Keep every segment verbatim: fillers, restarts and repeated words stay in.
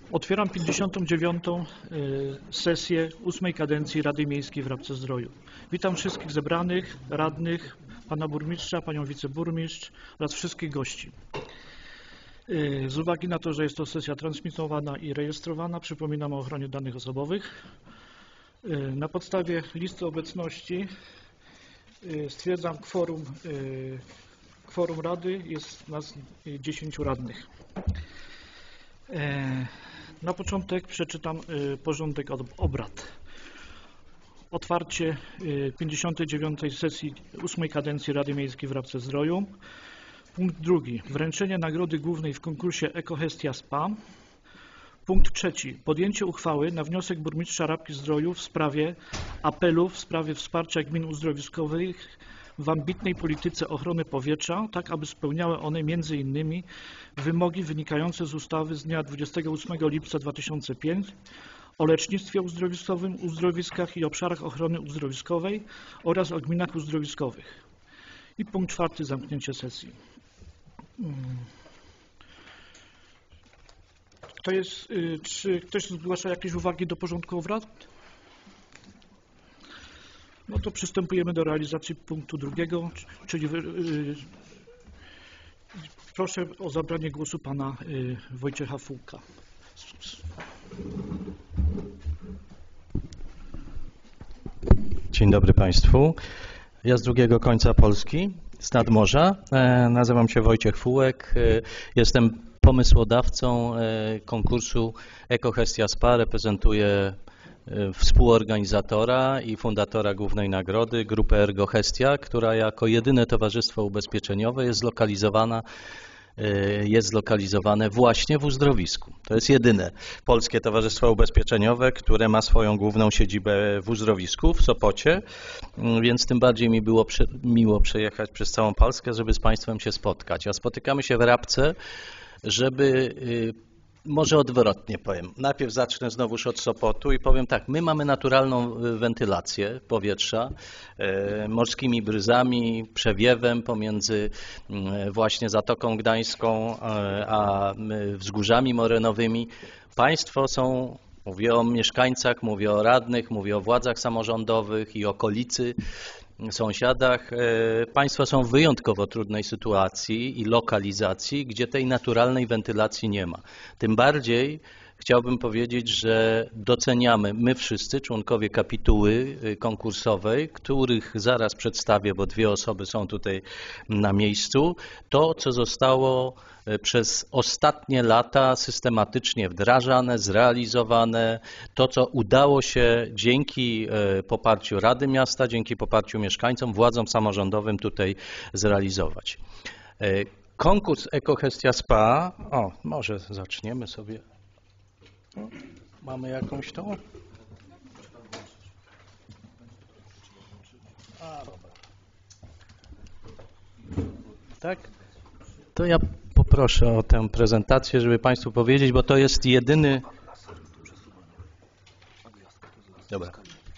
Otwieram pięćdziesiątą dziewiątą sesję ósmej kadencji Rady Miejskiej w Rabce-Zdroju. Witam wszystkich zebranych, radnych, pana burmistrza, panią wiceburmistrz oraz wszystkich gości. Z uwagi na to, że jest to sesja transmitowana i rejestrowana, przypominam o ochronie danych osobowych. Na podstawie listy obecności stwierdzam kworum, kworum Rady, jest nas dziesięciu radnych. Na początek przeczytam porządek obrad. Otwarcie pięćdziesiątej dziewiątej sesji ósmej kadencji Rady Miejskiej w Rabce-Zdroju. Punkt drugi. Wręczenie nagrody głównej w konkursie Ekogestia S P A. Punkt trzeci. Podjęcie uchwały na wniosek burmistrza Rabki-Zdroju w sprawie apelu w sprawie wsparcia gmin uzdrowiskowych w ambitnej polityce ochrony powietrza, tak aby spełniały one między innymi wymogi wynikające z ustawy z dnia dwudziestego ósmego lipca dwa tysiące piątego o lecznictwie uzdrowiskowym, uzdrowiskach i obszarach ochrony uzdrowiskowej oraz o gminach uzdrowiskowych. I punkt czwarty. Zamknięcie sesji. Kto jest, czy ktoś zgłasza jakieś uwagi do porządku obrad? No to przystępujemy do realizacji punktu drugiego, czyli yy, proszę o zabranie głosu pana yy, Wojciecha Fułka. Dzień dobry Państwu. Ja z drugiego końca Polski, z nadmorza. E, nazywam się Wojciech Fułek. E, jestem pomysłodawcą e, konkursu Ekogestia S P A. Reprezentuję współorganizatora i fundatora głównej nagrody, grupę Ergogestia, która jako jedyne towarzystwo ubezpieczeniowe jest zlokalizowana, jest zlokalizowane właśnie w uzdrowisku. To jest jedyne polskie towarzystwo ubezpieczeniowe, które ma swoją główną siedzibę w uzdrowisku, w Sopocie, więc tym bardziej mi było miło przejechać przez całą Polskę, żeby z Państwem się spotkać. A spotykamy się w Rabce, żeby może odwrotnie powiem. Najpierw zacznę znowuż od Sopotu i powiem tak, my mamy naturalną wentylację powietrza e, morskimi bryzami, przewiewem pomiędzy e, właśnie Zatoką Gdańską e, a wzgórzami morenowymi. Państwo są, mówię o mieszkańcach, mówię o radnych, mówię o władzach samorządowych i okolicy, sąsiadach. Państwo są w wyjątkowo trudnej sytuacji i lokalizacji, gdzie tej naturalnej wentylacji nie ma. Tym bardziej chciałbym powiedzieć, że doceniamy my wszyscy, członkowie kapituły konkursowej, których zaraz przedstawię, bo dwie osoby są tutaj na miejscu, to co zostało przez ostatnie lata systematycznie wdrażane, zrealizowane, to co udało się dzięki poparciu Rady Miasta, dzięki poparciu mieszkańcom, władzom samorządowym tutaj zrealizować. Konkurs Ekogestia S P A, o może zaczniemy sobie, o, mamy jakąś tą? A, dobra. Tak? To ja poproszę o tę prezentację, żeby Państwu powiedzieć, bo to jest jedyny... Dobra.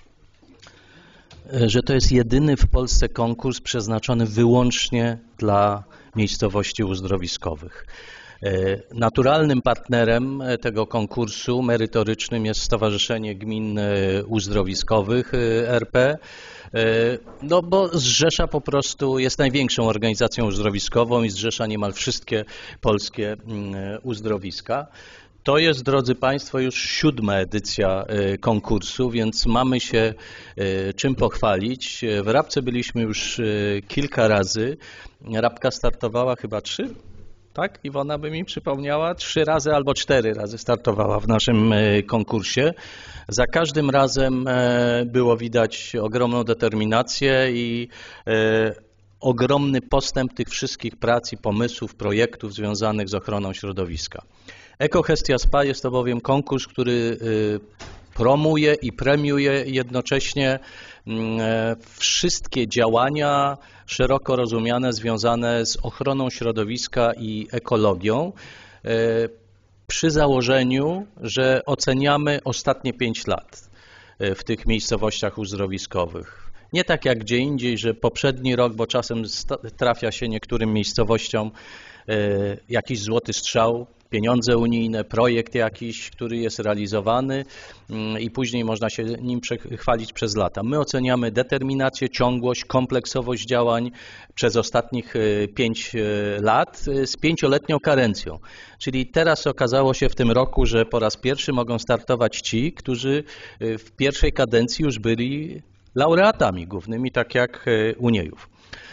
Że to jest jedyny w Polsce konkurs przeznaczony wyłącznie dla miejscowości uzdrowiskowych. Naturalnym partnerem tego konkursu merytorycznym jest Stowarzyszenie Gmin Uzdrowiskowych R P, no bo zrzesza po prostu, jest największą organizacją uzdrowiskową i zrzesza niemal wszystkie polskie uzdrowiska. To jest, drodzy Państwo, już siódma edycja konkursu, więc mamy się czym pochwalić. W Rabce byliśmy już kilka razy. Rabka startowała chyba trzy? Tak? Iwona by mi przypomniała, trzy razy albo cztery razy startowała w naszym konkursie. Za każdym razem było widać ogromną determinację i ogromny postęp tych wszystkich prac i pomysłów, projektów związanych z ochroną środowiska. Ekogestia S P A jest to bowiem konkurs, który promuje i premiuje jednocześnie wszystkie działania szeroko rozumiane związane z ochroną środowiska i ekologią przy założeniu, że oceniamy ostatnie pięć lat w tych miejscowościach uzdrowiskowych. Nie tak jak gdzie indziej, że poprzedni rok, bo czasem trafia się niektórym miejscowościom jakiś złoty strzał, pieniądze unijne, projekt jakiś, który jest realizowany i później można się nim chwalić przez lata. My oceniamy determinację, ciągłość, kompleksowość działań przez ostatnich pięć lat z pięcioletnią karencją. Czyli teraz okazało się w tym roku, że po raz pierwszy mogą startować ci, którzy w pierwszej kadencji już byli laureatami głównymi, tak jak Uniejów.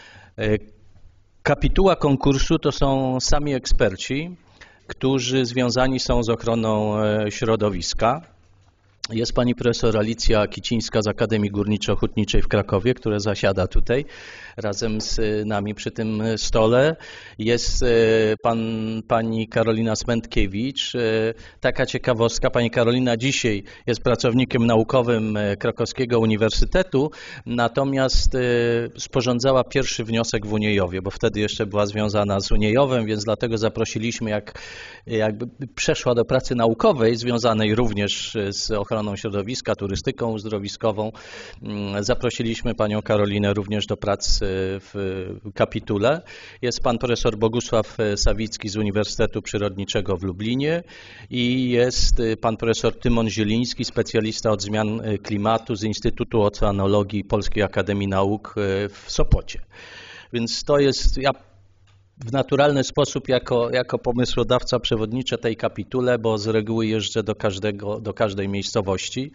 Kapituła konkursu to są sami eksperci, którzy związani są z ochroną środowiska. Jest pani profesor Alicja Kicińska z Akademii Górniczo-Hutniczej w Krakowie, która zasiada tutaj razem z nami przy tym stole. Jest pan, pani Karolina Smętkiewicz. Taka ciekawostka, pani Karolina dzisiaj jest pracownikiem naukowym Krakowskiego Uniwersytetu, natomiast sporządzała pierwszy wniosek w Uniejowie, bo wtedy jeszcze była związana z Uniejowem, więc dlatego zaprosiliśmy, jak jakby przeszła do pracy naukowej, związanej również z ochroną środowiska, turystyką uzdrowiskową. Zaprosiliśmy panią Karolinę również do pracy w kapitule. Jest pan profesor Bogusław Sawicki z Uniwersytetu Przyrodniczego w Lublinie i jest pan profesor Tymon Zieliński, specjalista od zmian klimatu z Instytutu Oceanologii Polskiej Akademii Nauk w Sopocie. Więc to jest, ja w naturalny sposób jako, jako pomysłodawca przewodniczę tej kapitule, bo z reguły jeżdżę do, każdego, do każdej miejscowości,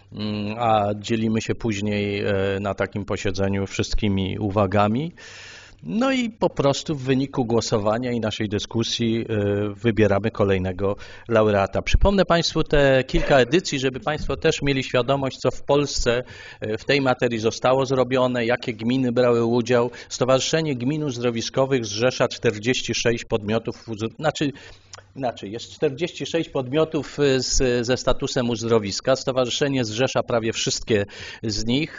a dzielimy się później na takim posiedzeniu wszystkimi uwagami. No i po prostu w wyniku głosowania i naszej dyskusji wybieramy kolejnego laureata. Przypomnę Państwu te kilka edycji, żeby Państwo też mieli świadomość, co w Polsce w tej materii zostało zrobione, jakie gminy brały udział. Stowarzyszenie Gmin Uzdrowiskowych zrzesza czterdzieści sześć podmiotów, znaczy Inaczej, jest czterdzieści sześć podmiotów z, ze statusem uzdrowiska. Stowarzyszenie zrzesza prawie wszystkie z nich,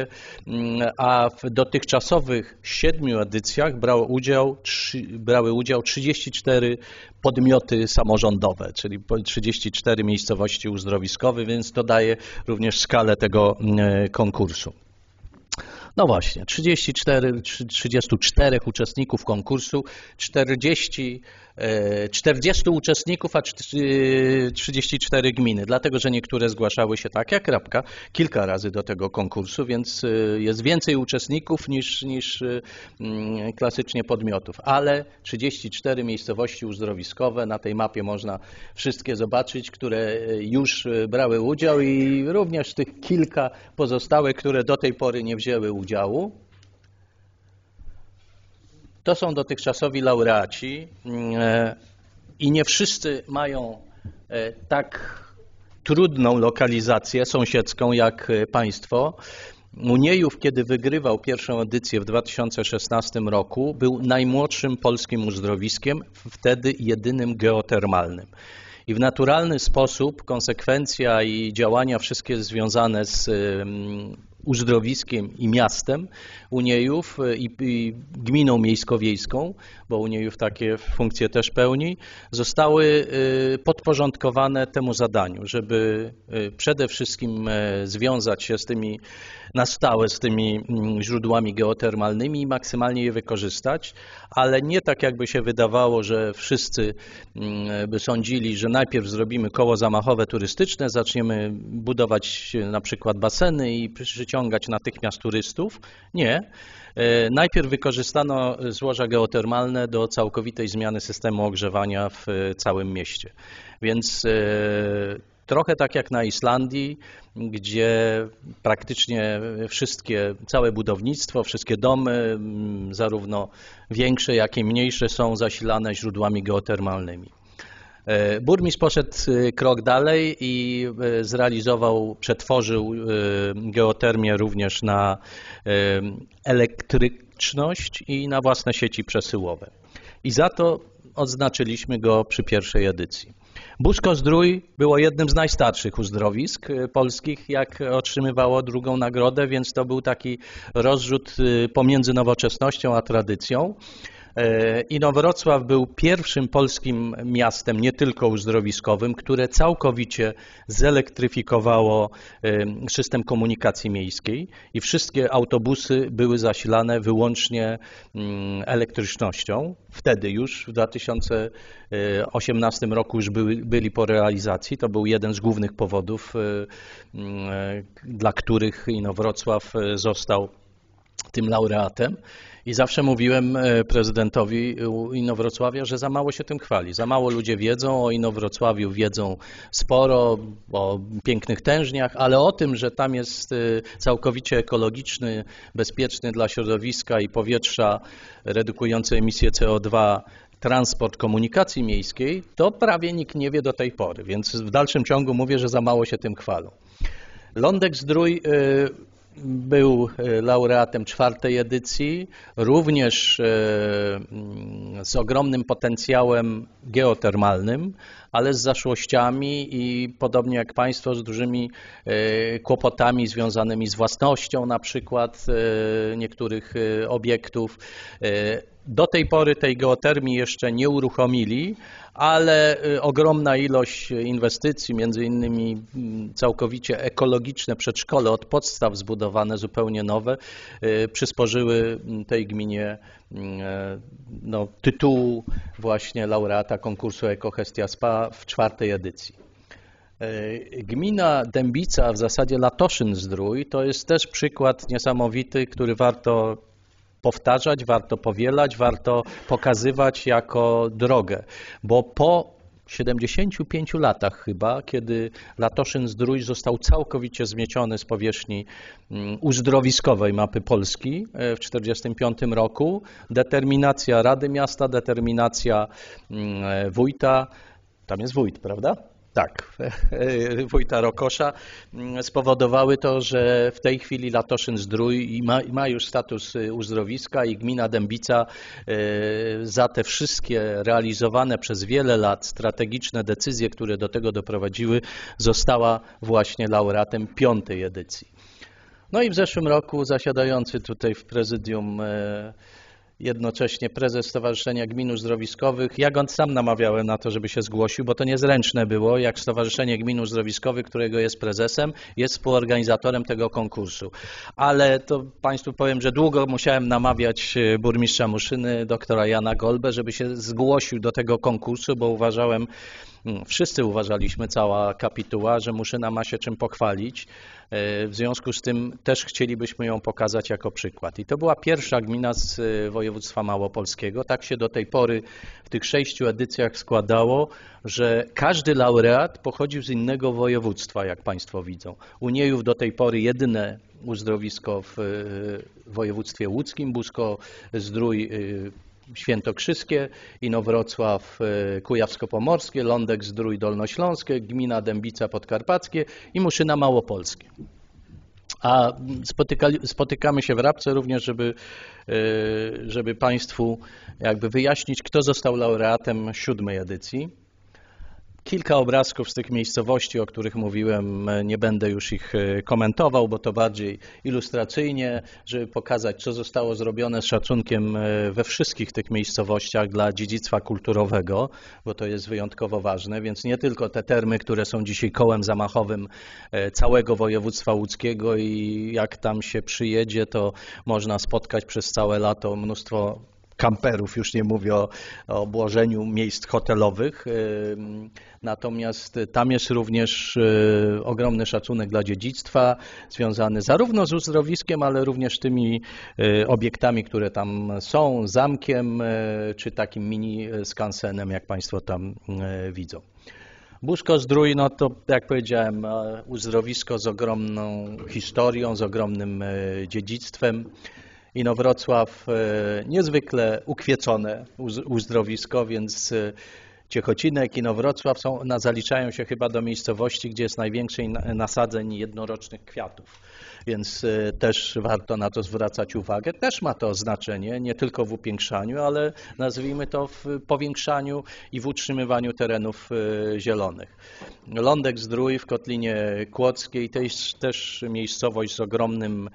a w dotychczasowych siedmiu edycjach brało udział, brały udział trzydzieści cztery podmioty samorządowe, czyli trzydzieści cztery miejscowości uzdrowiskowe, więc to daje również skalę tego konkursu. No właśnie, trzydzieści cztery, trzydzieści cztery uczestników konkursu, czterdzieści, czterdziestu uczestników, a trzydzieści cztery gminy, dlatego że niektóre zgłaszały się tak jak Rabka kilka razy do tego konkursu, więc jest więcej uczestników niż, niż klasycznie podmiotów, ale trzydzieści cztery miejscowości uzdrowiskowe, na tej mapie można wszystkie zobaczyć, które już brały udział i również tych kilka pozostałych, które do tej pory nie wzięły udziału. To są dotychczasowi laureaci i nie wszyscy mają tak trudną lokalizację sąsiedzką jak państwo. Uniejów, kiedy wygrywał pierwszą edycję w dwa tysiące szesnastym roku, był najmłodszym polskim uzdrowiskiem, wtedy jedynym geotermalnym. I w naturalny sposób konsekwencja i działania wszystkie związane z uzdrowiskiem i miastem Uniejów i, i gminą miejsko-wiejską, bo Uniejów takie funkcje też pełni, zostały podporządkowane temu zadaniu, żeby przede wszystkim związać się z tymi na stałe z tymi źródłami geotermalnymi i maksymalnie je wykorzystać, ale nie tak jakby się wydawało, że wszyscy by sądzili, że najpierw zrobimy koło zamachowe turystyczne, zaczniemy budować na przykład baseny i przyciągać natychmiast turystów. Nie. Najpierw wykorzystano złoża geotermalne do całkowitej zmiany systemu ogrzewania w całym mieście. Więc trochę tak jak na Islandii, gdzie praktycznie wszystkie, całe budownictwo, wszystkie domy, zarówno większe, jak i mniejsze, są zasilane źródłami geotermalnymi. Burmistrz poszedł krok dalej i zrealizował, przetworzył geotermię również na elektryczność i na własne sieci przesyłowe. I za to odznaczyliśmy go przy pierwszej edycji. Busko-Zdrój było jednym z najstarszych uzdrowisk polskich, jak otrzymywało drugą nagrodę, więc to był taki rozrzut pomiędzy nowoczesnością a tradycją. Inowrocław był pierwszym polskim miastem, nie tylko uzdrowiskowym, które całkowicie zelektryfikowało system komunikacji miejskiej i wszystkie autobusy były zasilane wyłącznie elektrycznością. Wtedy już, w dwa tysiące osiemnastym roku już były, byli po realizacji. To był jeden z głównych powodów, dla których Inowrocław został tym laureatem. I zawsze mówiłem prezydentowi Inowrocławia, że za mało się tym chwali. Za mało ludzie wiedzą o Inowrocławiu, wiedzą sporo o pięknych tężniach, ale o tym, że tam jest całkowicie ekologiczny, bezpieczny dla środowiska i powietrza, redukujący emisję C O dwa transport komunikacji miejskiej, to prawie nikt nie wie do tej pory, więc w dalszym ciągu mówię, że za mało się tym chwalą. Lądek-Zdrój był laureatem czwartej edycji, również z ogromnym potencjałem geotermalnym, ale z zaszłościami i podobnie jak Państwo z dużymi kłopotami związanymi z własnością na przykład niektórych obiektów. Do tej pory tej geotermii jeszcze nie uruchomili, ale ogromna ilość inwestycji, między innymi całkowicie ekologiczne przedszkole od podstaw zbudowane, zupełnie nowe, przysporzyły tej gminie no, tytułu właśnie laureata konkursu Ekogestia Spa w czwartej edycji. Gmina Dębica, w zasadzie Latoszyn-Zdrój, to jest też przykład niesamowity, który warto powtarzać, warto powielać, warto pokazywać jako drogę, bo po siedemdziesięciu pięciu latach chyba, kiedy Latoszyn-Zdrój został całkowicie zmieciony z powierzchni uzdrowiskowej mapy Polski w tysiąc dziewięćset czterdziestym piątym roku, determinacja Rady Miasta, determinacja wójta, tam jest wójt, prawda? Tak, wójta Rokosza, spowodowały to, że w tej chwili Latoszyn-Zdrój ma, ma już status uzdrowiska i gmina Dębica za te wszystkie realizowane przez wiele lat strategiczne decyzje, które do tego doprowadziły, została właśnie laureatem piątej edycji. No i w zeszłym roku zasiadający tutaj w prezydium jednocześnie prezes Stowarzyszenia Gmin Uzdrowiskowych. Ja go sam namawiałem na to, żeby się zgłosił, bo to niezręczne było, jak Stowarzyszenie Gmin Uzdrowiskowych, którego jest prezesem, jest współorganizatorem tego konkursu. Ale to Państwu powiem, że długo musiałem namawiać burmistrza Muszyny, doktora Jana Golbę, żeby się zgłosił do tego konkursu, bo uważałem, wszyscy uważaliśmy, cała kapituła, że Muszyna ma się czym pochwalić. W związku z tym też chcielibyśmy ją pokazać jako przykład. I to była pierwsza gmina z województwa małopolskiego. Tak się do tej pory w tych sześciu edycjach składało, że każdy laureat pochodził z innego województwa, jak Państwo widzą. U Niejów do tej pory jedyne uzdrowisko w województwie łódzkim, Busko-Zdrój, Świętokrzyskie, Inowrocław Kujawsko-Pomorskie, Lądek-Zdrój Dolnośląskie, gmina Dębica Podkarpackie i Muszyna Małopolskie. A spotykali, spotykamy się w Rabce również, żeby, żeby Państwu jakby wyjaśnić, kto został laureatem siódmej edycji. Kilka obrazków z tych miejscowości, o których mówiłem, nie będę już ich komentował, bo to bardziej ilustracyjnie, żeby pokazać, co zostało zrobione z szacunkiem we wszystkich tych miejscowościach dla dziedzictwa kulturowego, bo to jest wyjątkowo ważne, więc nie tylko te termy, które są dzisiaj kołem zamachowym całego województwa łódzkiego i jak tam się przyjedzie, to można spotkać przez całe lato mnóstwo kamperów, już nie mówię o, o obłożeniu miejsc hotelowych, natomiast tam jest również ogromny szacunek dla dziedzictwa związany zarówno z uzdrowiskiem, ale również tymi obiektami, które tam są, zamkiem czy takim mini skansenem, jak Państwo tam widzą. Busko-Zdrój, no to jak powiedziałem, uzdrowisko z ogromną historią, z ogromnym dziedzictwem. Inowrocław niezwykle ukwiecone uzdrowisko, więc Ciechocinek, Inowrocław są, na, zaliczają się chyba do miejscowości, gdzie jest najwięcej nasadzeń jednorocznych kwiatów, więc też warto na to zwracać uwagę. Też ma to znaczenie, nie tylko w upiększaniu, ale nazwijmy to w powiększaniu i w utrzymywaniu terenów zielonych. Lądek-Zdrój w Kotlinie Kłodzkiej to jest też miejscowość z ogromnym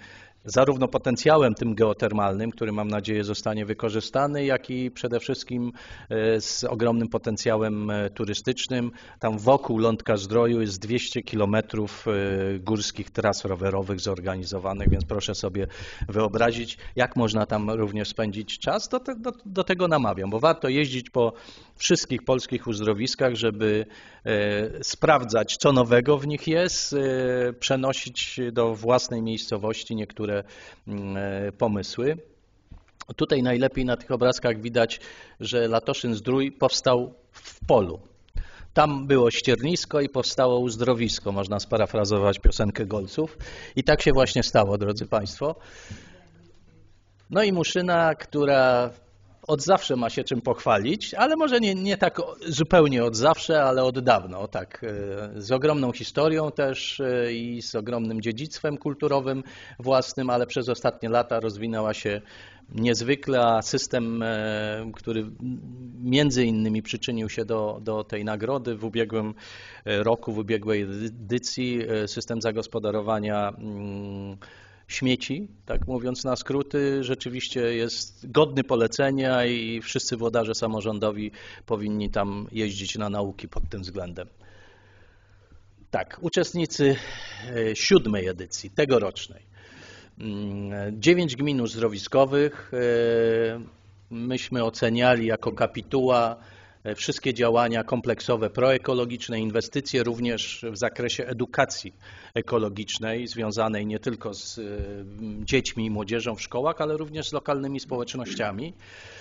zarówno potencjałem tym geotermalnym, który mam nadzieję zostanie wykorzystany, jak i przede wszystkim z ogromnym potencjałem turystycznym. Tam wokół Lądka-Zdroju jest dwieście kilometrów górskich tras rowerowych zorganizowanych, więc proszę sobie wyobrazić, jak można tam również spędzić czas. Do, te, do, do tego namawiam, bo warto jeździć po wszystkich polskich uzdrowiskach, żeby e, sprawdzać, co nowego w nich jest, e, przenosić do własnej miejscowości niektóre e, pomysły. Tutaj najlepiej na tych obrazkach widać, że Latoszyn-Zdrój powstał w polu. Tam było ściernisko i powstało uzdrowisko, można sparafrazować piosenkę Golców. I tak się właśnie stało, drodzy Państwo. No i Muszyna, która od zawsze ma się czym pochwalić, ale może nie, nie tak zupełnie od zawsze, ale od dawna, o tak, z ogromną historią też i z ogromnym dziedzictwem kulturowym własnym, ale przez ostatnie lata rozwinęła się niezwykle, a system, który między innymi przyczynił się do, do tej nagrody w ubiegłym roku, w ubiegłej edycji, system zagospodarowania śmieci, tak mówiąc na skróty, rzeczywiście jest godny polecenia i wszyscy włodarze samorządowi powinni tam jeździć na nauki pod tym względem. Tak, uczestnicy siódmej edycji, tegorocznej. Dziewięć gmin uzdrowiskowych myśmy oceniali jako kapituła wszystkie działania kompleksowe, proekologiczne, inwestycje również w zakresie edukacji ekologicznej, związanej nie tylko z dziećmi i młodzieżą w szkołach, ale również z lokalnymi społecznościami.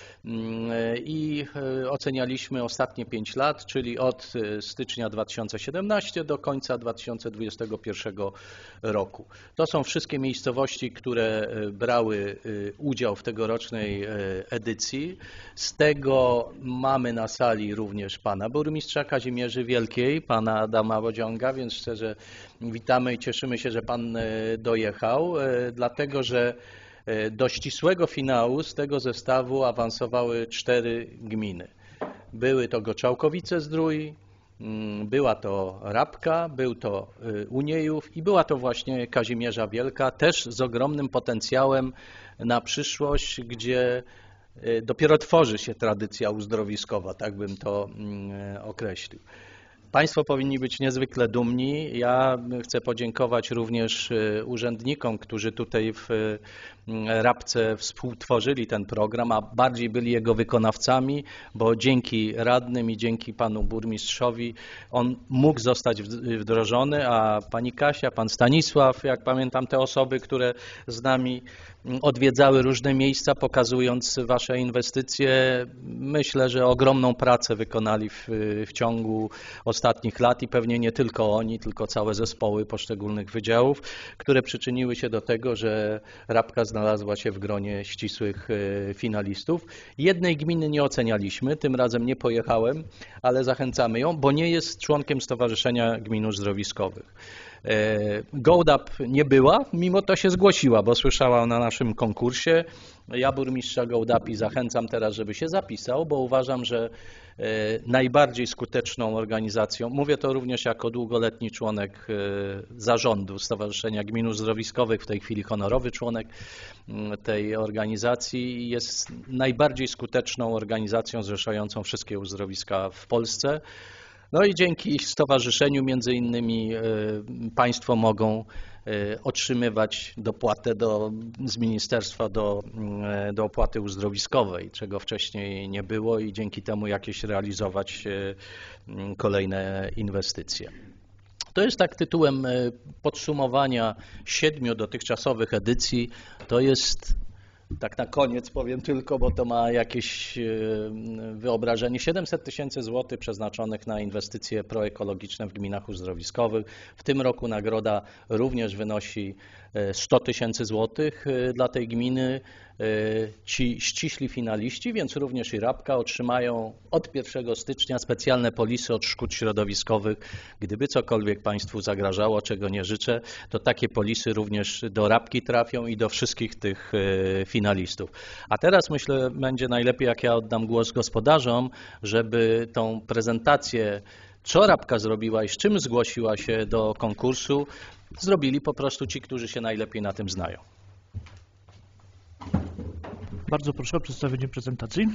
I ocenialiśmy ostatnie pięć lat, czyli od stycznia dwa tysiące siedemnastego do końca dwa tysiące dwudziestego pierwszego roku. To są wszystkie miejscowości, które brały udział w tegorocznej edycji. Z tego mamy na sali również pana burmistrza Kazimierzy Wielkiej, pana Adama Wodziąga, więc szczerze witamy i cieszymy się, że pan dojechał, dlatego że do ścisłego finału z tego zestawu awansowały cztery gminy. Były to Goczałkowice-Zdrój, była to Rabka, był to Uniejów i była to właśnie Kazimierza Wielka, też z ogromnym potencjałem na przyszłość, gdzie dopiero tworzy się tradycja uzdrowiskowa, tak bym to określił. Państwo powinni być niezwykle dumni. Ja chcę podziękować również urzędnikom, którzy tutaj w Rabce współtworzyli ten program, a bardziej byli jego wykonawcami, bo dzięki radnym i dzięki panu burmistrzowi on mógł zostać wdrożony, a pani Kasia, pan Stanisław, jak pamiętam te osoby, które z nami odwiedzały różne miejsca, pokazując wasze inwestycje, myślę, że ogromną pracę wykonali w, w ciągu ostatnich lat i pewnie nie tylko oni, tylko całe zespoły poszczególnych wydziałów, które przyczyniły się do tego, że Rabka znalazła się w gronie ścisłych finalistów. Jednej gminy nie ocenialiśmy, tym razem nie pojechałem, ale zachęcamy ją, bo nie jest członkiem Stowarzyszenia Gmin Uzdrowiskowych. Gołdap nie była, mimo to się zgłosiła, bo słyszała na naszym konkursie. Ja burmistrza Gołdapi zachęcam teraz, żeby się zapisał, bo uważam, że najbardziej skuteczną organizacją, mówię to również jako długoletni członek zarządu Stowarzyszenia Gmin Uzdrowiskowych, w tej chwili honorowy członek tej organizacji, jest najbardziej skuteczną organizacją zrzeszającą wszystkie uzdrowiska w Polsce. No i dzięki stowarzyszeniu między innymi państwo mogą otrzymywać dopłatę do, z ministerstwa do, do opłaty uzdrowiskowej, czego wcześniej nie było i dzięki temu jakieś realizować kolejne inwestycje. To jest tak tytułem podsumowania siedmiu dotychczasowych edycji. To jest tak na koniec powiem tylko, bo to ma jakieś wyobrażenie. siedemset tysięcy złotych przeznaczonych na inwestycje proekologiczne w gminach uzdrowiskowych. W tym roku nagroda również wynosi sto tysięcy złotych dla tej gminy. Ci ściśli finaliści, więc również i Rabka, otrzymają od pierwszego stycznia specjalne polisy od szkód środowiskowych. Gdyby cokolwiek państwu zagrażało, czego nie życzę, to takie polisy również do Rabki trafią i do wszystkich tych finalistów. A teraz myślę, będzie najlepiej, jak ja oddam głos gospodarzom, żeby tą prezentację, co Rabka zrobiła i z czym zgłosiła się do konkursu, zrobili po prostu ci, którzy się najlepiej na tym znają. Bardzo proszę o przedstawienie prezentacji.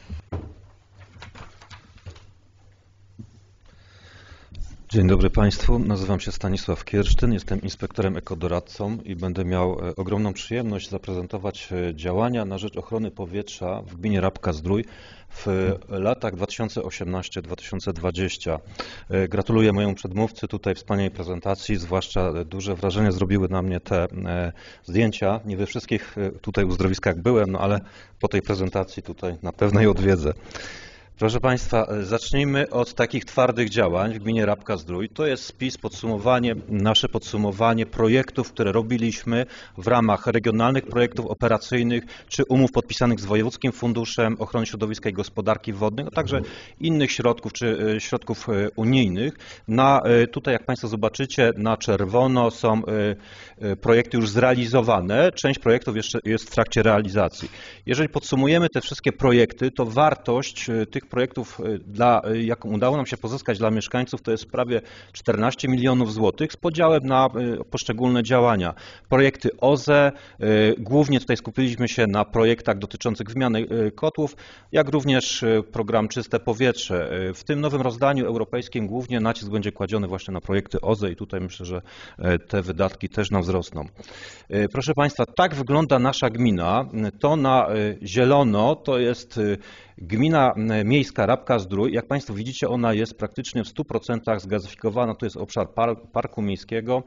Dzień dobry Państwu, nazywam się Stanisław Kiersztyn, jestem inspektorem ekodoradcą i będę miał ogromną przyjemność zaprezentować działania na rzecz ochrony powietrza w gminie Rabka-Zdrój w latach dwa tysiące osiemnastym do dwa tysiące dwudziestego. Gratuluję mojemu przedmówcy tutaj wspaniałej prezentacji, zwłaszcza duże wrażenie zrobiły na mnie te zdjęcia. Nie we wszystkich tutaj uzdrowiskach byłem, no ale po tej prezentacji tutaj na pewno je odwiedzę. Proszę Państwa, zacznijmy od takich twardych działań w gminie Rabka-Zdrój. To jest spis, podsumowanie, nasze podsumowanie projektów, które robiliśmy w ramach regionalnych projektów operacyjnych czy umów podpisanych z Wojewódzkim Funduszem Ochrony Środowiska i Gospodarki Wodnej, a także innych środków czy środków unijnych. Na, tutaj, jak Państwo zobaczycie, na czerwono są projekty już zrealizowane. Część projektów jeszcze jest w trakcie realizacji. Jeżeli podsumujemy te wszystkie projekty, to wartość tych projektów, dla, jaką udało nam się pozyskać dla mieszkańców, to jest prawie czternaście milionów złotych z podziałem na poszczególne działania. Projekty O Z E, głównie tutaj skupiliśmy się na projektach dotyczących wymiany kotłów, jak również program Czyste Powietrze. W tym nowym rozdaniu europejskim głównie nacisk będzie kładziony właśnie na projekty O Z E i tutaj myślę, że te wydatki też nam wzrosną. Proszę Państwa, tak wygląda nasza gmina. To na zielono to jest gmina miejska Rabka-Zdrój. Jak Państwo widzicie, ona jest praktycznie w stu procentach zgazyfikowana. To jest obszar parku miejskiego.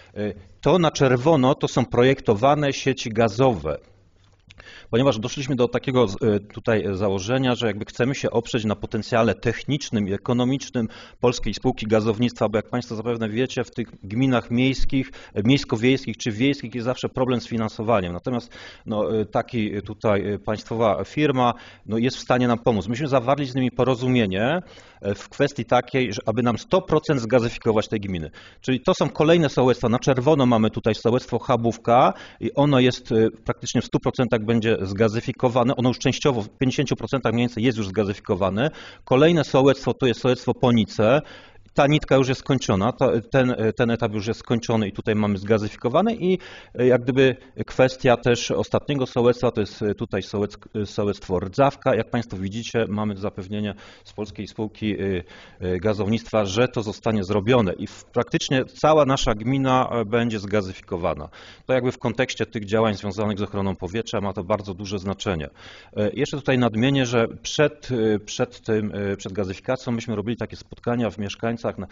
To na czerwono to są projektowane sieci gazowe. Ponieważ doszliśmy do takiego tutaj założenia, że jakby chcemy się oprzeć na potencjale technicznym i ekonomicznym Polskiej Spółki Gazownictwa, bo jak Państwo zapewne wiecie, w tych gminach miejskich, miejsko-wiejskich czy wiejskich jest zawsze problem z finansowaniem. Natomiast no, taki tutaj państwowa firma no, jest w stanie nam pomóc. Myśmy zawarli z nimi porozumienie w kwestii takiej, że aby nam sto procent zgazyfikować tej gminy. Czyli to są kolejne sołectwa. Na czerwono mamy tutaj sołectwo Chabówka i ono jest praktycznie w stu procentach będzie zgazyfikowane. Ono już częściowo w pięćdziesięciu procentach mniej więcej jest już zgazyfikowane. Kolejne sołectwo to jest sołectwo Ponice. Ta nitka już jest skończona, ten, ten etap już jest skończony i tutaj mamy zgazyfikowane i jak gdyby kwestia też ostatniego sołectwa to jest tutaj sołec, sołectwo Rdzawka. Jak Państwo widzicie, mamy zapewnienie z Polskiej Spółki Gazownictwa, że to zostanie zrobione i praktycznie cała nasza gmina będzie zgazyfikowana. To jakby w kontekście tych działań związanych z ochroną powietrza ma to bardzo duże znaczenie. Jeszcze tutaj nadmienię, że przed, przed, tym, przed gazyfikacją myśmy robili takie spotkania w mieszkańcach Na,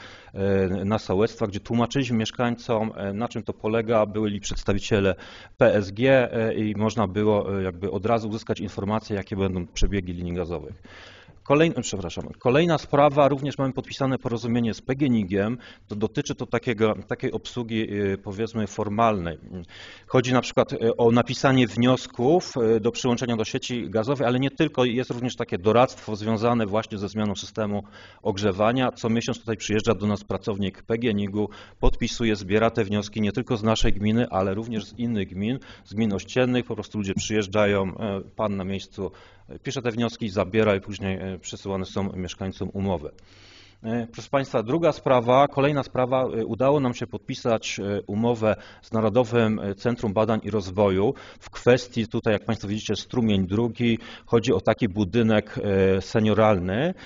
na sołectwach, gdzie tłumaczyliśmy mieszkańcom, na czym to polega, byli przedstawiciele P S G i można było jakby od razu uzyskać informacje, jakie będą przebiegi linii gazowych. Kolejna, przepraszam, kolejna sprawa, również mamy podpisane porozumienie z PGNiG-iem, to dotyczy to takiego, takiej obsługi powiedzmy formalnej. Chodzi na przykład o napisanie wniosków do przyłączenia do sieci gazowej, ale nie tylko, jest również takie doradztwo związane właśnie ze zmianą systemu ogrzewania. Co miesiąc tutaj przyjeżdża do nas pracownik PGNiG-u, podpisuje, zbiera te wnioski nie tylko z naszej gminy, ale również z innych gmin, z gmin ościennych, po prostu ludzie przyjeżdżają, pan na miejscu pisze te wnioski, zabiera i później przesyłane są mieszkańcom umowy. Proszę Państwa, druga sprawa, kolejna sprawa, udało nam się podpisać umowę z Narodowym Centrum Badań i Rozwoju w kwestii, tutaj jak Państwo widzicie, strumień drugi, chodzi o taki budynek senioralny.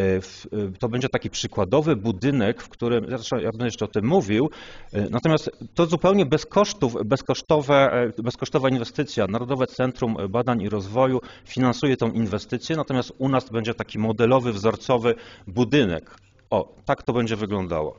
To będzie taki przykładowy budynek, w którym, zresztą ja będę jeszcze o tym mówił, natomiast to zupełnie bez kosztów, bezkosztowe, bezkosztowa inwestycja. Narodowe Centrum Badań i Rozwoju finansuje tą inwestycję, natomiast u nas będzie taki modelowy, wzorcowy budynek. O, tak to będzie wyglądało.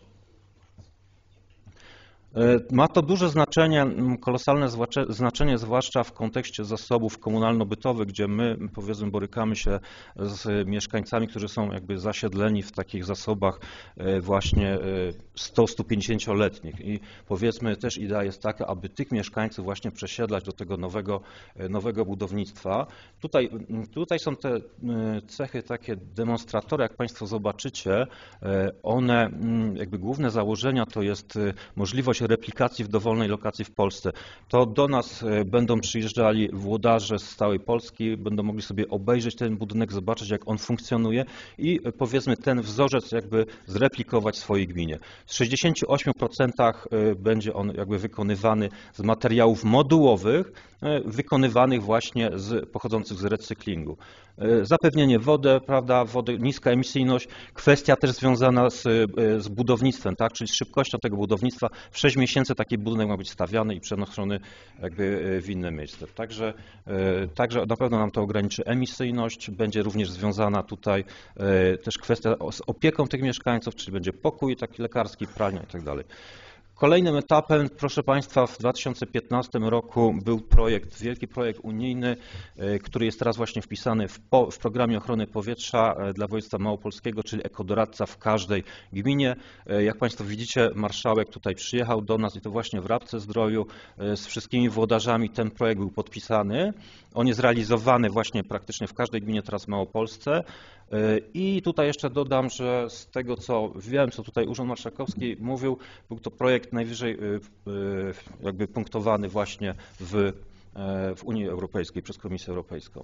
Ma to duże znaczenie, kolosalne znaczenie, zwłaszcza w kontekście zasobów komunalno-bytowych, gdzie my, powiedzmy, borykamy się z mieszkańcami, którzy są jakby zasiedleni w takich zasobach właśnie sto do stu pięćdziesięcioletnich. I powiedzmy też idea jest taka, aby tych mieszkańców właśnie przesiedlać do tego nowego, nowego budownictwa. Tutaj, tutaj są te cechy takie demonstratory, jak Państwo zobaczycie, one, jakby główne założenia to jest możliwość możliwość replikacji w dowolnej lokacji w Polsce. To do nas będą przyjeżdżali włodarze z całej Polski, będą mogli sobie obejrzeć ten budynek, zobaczyć, jak on funkcjonuje i powiedzmy ten wzorzec jakby zreplikować w swojej gminie. W sześćdziesięciu ośmiu procentach będzie on jakby wykonywany z materiałów modułowych, wykonywanych właśnie z, pochodzących z recyklingu. Zapewnienie wody, prawda, wody, niska emisyjność, kwestia też związana z, z budownictwem, tak, czyli z szybkością tego budownictwa. W sześć miesięcy taki budynek ma być stawiany i przenoszony jakby w inne miejsce. Także, także na pewno nam to ograniczy emisyjność, będzie również związana tutaj też kwestia z opieką tych mieszkańców, czyli będzie pokój taki lekarski, pralnia i tak dalej. Kolejnym etapem, proszę Państwa, w dwa tysiące piętnastym roku był projekt, wielki projekt unijny, który jest teraz właśnie wpisany w, po, w programie ochrony powietrza dla województwa małopolskiego, czyli ekodoradca w każdej gminie. Jak Państwo widzicie, marszałek tutaj przyjechał do nas i to właśnie w Rabce-Zdroju z wszystkimi włodarzami ten projekt był podpisany. On jest realizowany właśnie praktycznie w każdej gminie teraz w Małopolsce. I tutaj jeszcze dodam, że z tego co wiem, co tutaj Urząd Marszałkowski mówił, był to projekt najwyżej jakby punktowany właśnie w, w Unii Europejskiej przez Komisję Europejską.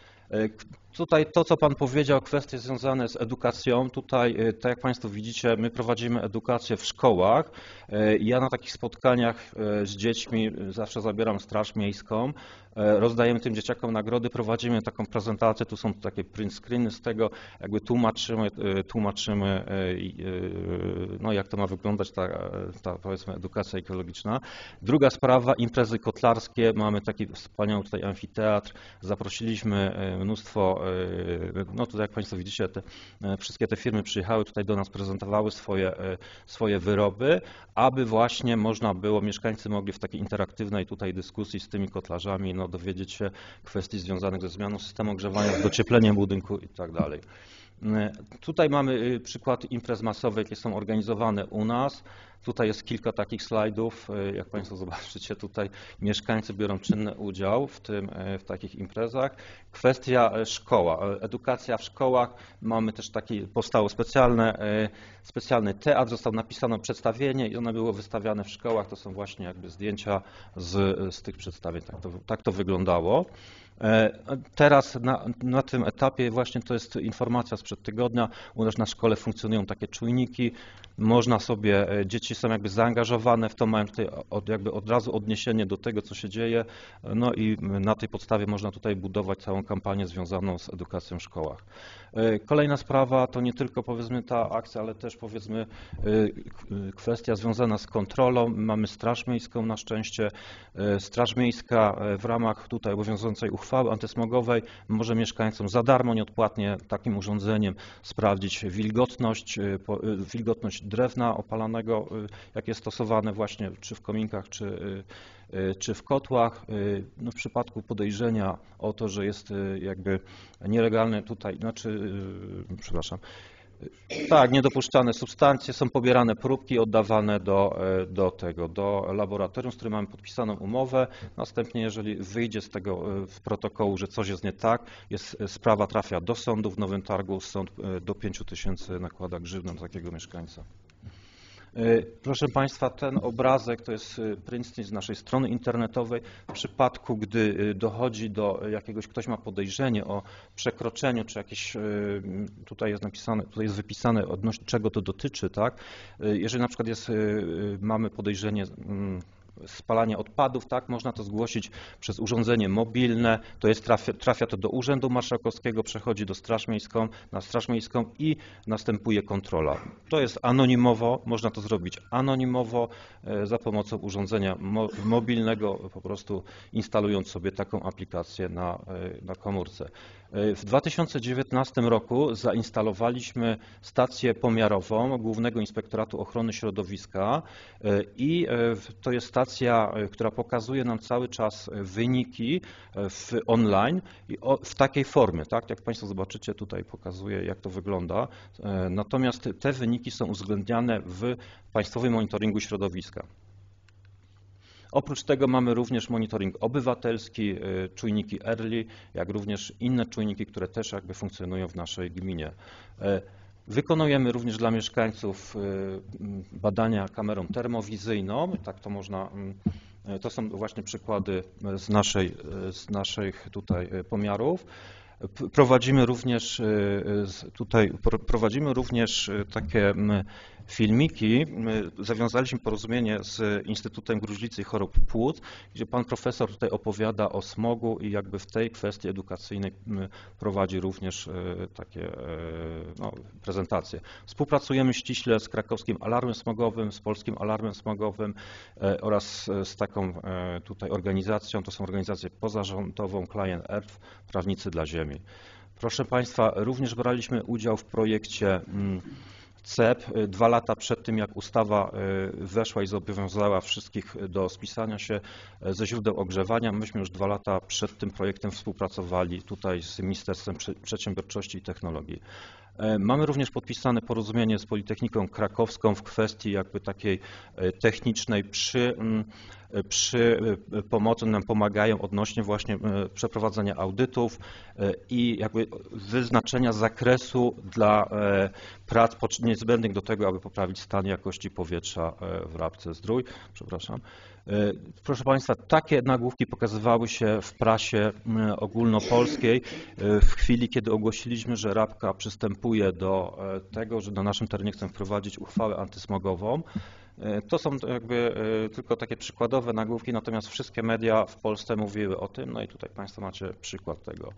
Tutaj to, co Pan powiedział, kwestie związane z edukacją, tutaj, tak jak Państwo widzicie, my prowadzimy edukację w szkołach. Ja na takich spotkaniach z dziećmi zawsze zabieram Straż Miejską, rozdajemy tym dzieciakom nagrody, prowadzimy taką prezentację, tu są takie print screeny z tego, jakby tłumaczymy, tłumaczymy no jak to ma wyglądać ta, ta powiedzmy edukacja ekologiczna. Druga sprawa, imprezy kotlarskie, mamy taki wspaniały tutaj amfiteatr, zaprosiliśmy mnóstwo, no tutaj jak Państwo widzicie, te, wszystkie te firmy przyjechały tutaj do nas, prezentowały swoje, swoje wyroby, aby właśnie można było, mieszkańcy mogli w takiej interaktywnej tutaj dyskusji z tymi kotlarzami no, dowiedzieć się kwestii związanych ze zmianą systemu ogrzewania, z dociepleniem budynku i tak dalej. Tutaj mamy przykład imprez masowych, jakie są organizowane u nas. Tutaj jest kilka takich slajdów. Jak Państwo zobaczycie, tutaj mieszkańcy biorą czynny udział w, tym, w takich imprezach. Kwestia szkoła, edukacja w szkołach. Mamy też taki, powstało specjalne, specjalny teatr, zostało napisane przedstawienie i ono było wystawiane w szkołach. To są właśnie jakby zdjęcia z, z tych przedstawień. Tak to, tak to wyglądało. Teraz na, na tym etapie właśnie to jest informacja sprzed tygodnia. U nas na szkole funkcjonują takie czujniki. Można sobie, dzieci są jakby zaangażowane w to, mają tutaj od, jakby od razu odniesienie do tego, co się dzieje. No i na tej podstawie można tutaj budować całą kampanię związaną z edukacją w szkołach. Kolejna sprawa to nie tylko powiedzmy ta akcja, ale też powiedzmy kwestia związana z kontrolą. Mamy Straż Miejską na szczęście. Straż Miejska w ramach tutaj obowiązującej uchwały antysmogowej może mieszkańcom za darmo, nieodpłatnie takim urządzeniem sprawdzić wilgotność, wilgotność drewna opalanego, jakie jest stosowane właśnie czy w kominkach, czy, czy w kotłach. No w przypadku podejrzenia o to, że jest jakby nielegalne tutaj, znaczy, przepraszam, tak, niedopuszczane substancje, są pobierane próbki, oddawane do, do tego, do laboratorium, z którym mamy podpisaną umowę. Następnie, jeżeli wyjdzie z tego protokołu, że coś jest nie tak, jest, sprawa trafia do sądu w Nowym Targu, sąd do pięciu tysięcy nakłada grzywnę na takiego mieszkańca. Proszę Państwa, ten obrazek to jest print z naszej strony internetowej. W przypadku, gdy dochodzi do jakiegoś, ktoś ma podejrzenie o przekroczeniu, czy jakieś, tutaj jest napisane, tutaj jest wypisane odnośnie czego to dotyczy, tak? Jeżeli na przykład jest, mamy podejrzenie spalania odpadów, tak, można to zgłosić przez urządzenie mobilne, to jest, trafia, trafia to do Urzędu Marszałkowskiego, przechodzi do Straż Miejską, na Straż Miejską i następuje kontrola. To jest anonimowo, można to zrobić anonimowo za pomocą urządzenia mo mobilnego, po prostu instalując sobie taką aplikację na, na komórce. W dwa tysiące dziewiętnastym roku zainstalowaliśmy stację pomiarową Głównego Inspektoratu Ochrony Środowiska i to jest stacja, która pokazuje nam cały czas wyniki w online i w takiej formie, tak? Jak Państwo zobaczycie, tutaj pokazuję, jak to wygląda. Natomiast te wyniki są uwzględniane w Państwowym Monitoringu Środowiska. Oprócz tego mamy również monitoring obywatelski, czujniki early, jak również inne czujniki, które też jakby funkcjonują w naszej gminie. Wykonujemy również dla mieszkańców badania kamerą termowizyjną, tak to można, to są właśnie przykłady z, naszej, z naszych tutaj pomiarów. Prowadzimy również tutaj prowadzimy również takie filmiki. Zawiązaliśmy porozumienie z Instytutem Gruźlicy i Chorób Płuc, gdzie pan profesor tutaj opowiada o smogu i jakby w tej kwestii edukacyjnej prowadzi również takie no, prezentacje. Współpracujemy ściśle z Krakowskim Alarmem Smogowym, z Polskim Alarmem Smogowym oraz z taką tutaj organizacją, to są organizacje pozarządową Client Earth, Prawnicy dla Ziemi. Proszę Państwa, również braliśmy udział w projekcie C E P dwa lata przed tym, jak ustawa weszła i zobowiązała wszystkich do spisania się ze źródeł ogrzewania. Myśmy już dwa lata przed tym projektem współpracowali tutaj z Ministerstwem Przedsiębiorczości i Technologii. Mamy również podpisane porozumienie z Politechniką Krakowską w kwestii jakby takiej technicznej przy, przy pomocy nam pomagają odnośnie właśnie przeprowadzenia audytów i jakby wyznaczenia zakresu dla prac niezbędnych do tego, aby poprawić stan jakości powietrza w Rabce Zdrój. Przepraszam. Proszę Państwa, takie nagłówki pokazywały się w prasie ogólnopolskiej w chwili, kiedy ogłosiliśmy, że Rabka przystępuje do tego, że na naszym terenie chcemy wprowadzić uchwałę antysmogową. To są jakby tylko takie przykładowe nagłówki, natomiast wszystkie media w Polsce mówiły o tym, no i tutaj Państwo macie przykład tego.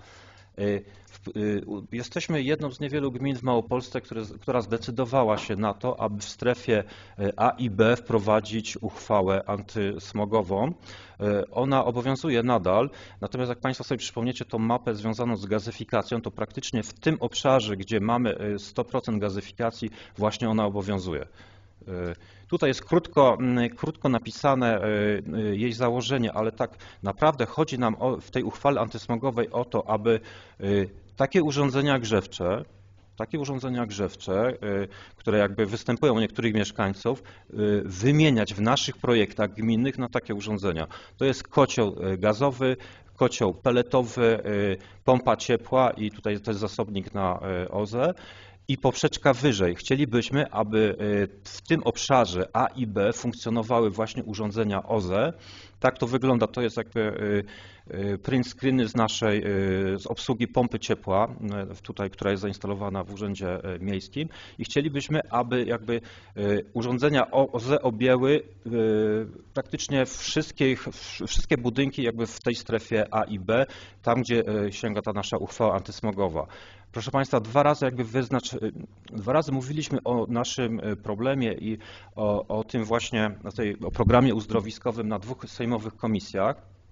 Jesteśmy jedną z niewielu gmin w Małopolsce, które, która zdecydowała się na to, aby w strefie A i B wprowadzić uchwałę antysmogową. Ona obowiązuje nadal, natomiast jak Państwo sobie przypomniecie tą mapę związaną z gazyfikacją, to praktycznie w tym obszarze, gdzie mamy sto procent gazyfikacji, właśnie ona obowiązuje. Tutaj jest krótko, krótko napisane jej założenie, ale tak naprawdę chodzi nam o, w tej uchwale antysmogowej o to, aby takie urządzenia grzewcze, takie urządzenia grzewcze, które jakby występują u niektórych mieszkańców, wymieniać w naszych projektach gminnych na takie urządzenia. To jest kocioł gazowy, kocioł peletowy, pompa ciepła i tutaj to jest zasobnik na O Z E. I poprzeczka wyżej. Chcielibyśmy, aby w tym obszarze A i B funkcjonowały właśnie urządzenia O Z E. Tak to wygląda, to jest jakby print screeny z naszej, z obsługi pompy ciepła, tutaj, która jest zainstalowana w Urzędzie Miejskim i chcielibyśmy, aby jakby urządzenia O Z E objęły praktycznie wszystkich, wszystkie budynki jakby w tej strefie A i B, tam gdzie sięga ta nasza uchwała antysmogowa. Proszę Państwa, dwa razy jakby wyznacz, dwa razy mówiliśmy o naszym problemie i o, o tym właśnie, o, tej, o programie uzdrowiskowym na dwóch sejmowych komisjach.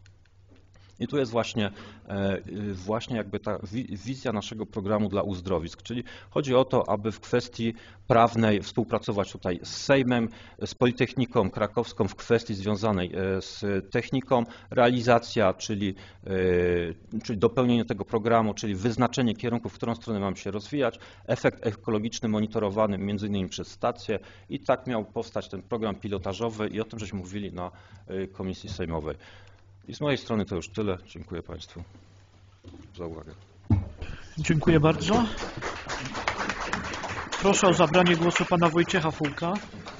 I tu jest właśnie, właśnie jakby ta wizja naszego programu dla uzdrowisk, czyli chodzi o to, aby w kwestii prawnej współpracować tutaj z Sejmem, z Politechniką Krakowską w kwestii związanej z techniką, realizacja, czyli, czyli dopełnienie tego programu, czyli wyznaczenie kierunków, w którą stronę mamy się rozwijać, efekt ekologiczny monitorowany między innymi przez stację i tak miał powstać ten program pilotażowy i o tym żeśmy mówili na komisji sejmowej. I z mojej strony to już tyle. Dziękuję Państwu za uwagę. Dziękuję bardzo. Proszę o zabranie głosu pana Wojciecha Fułka.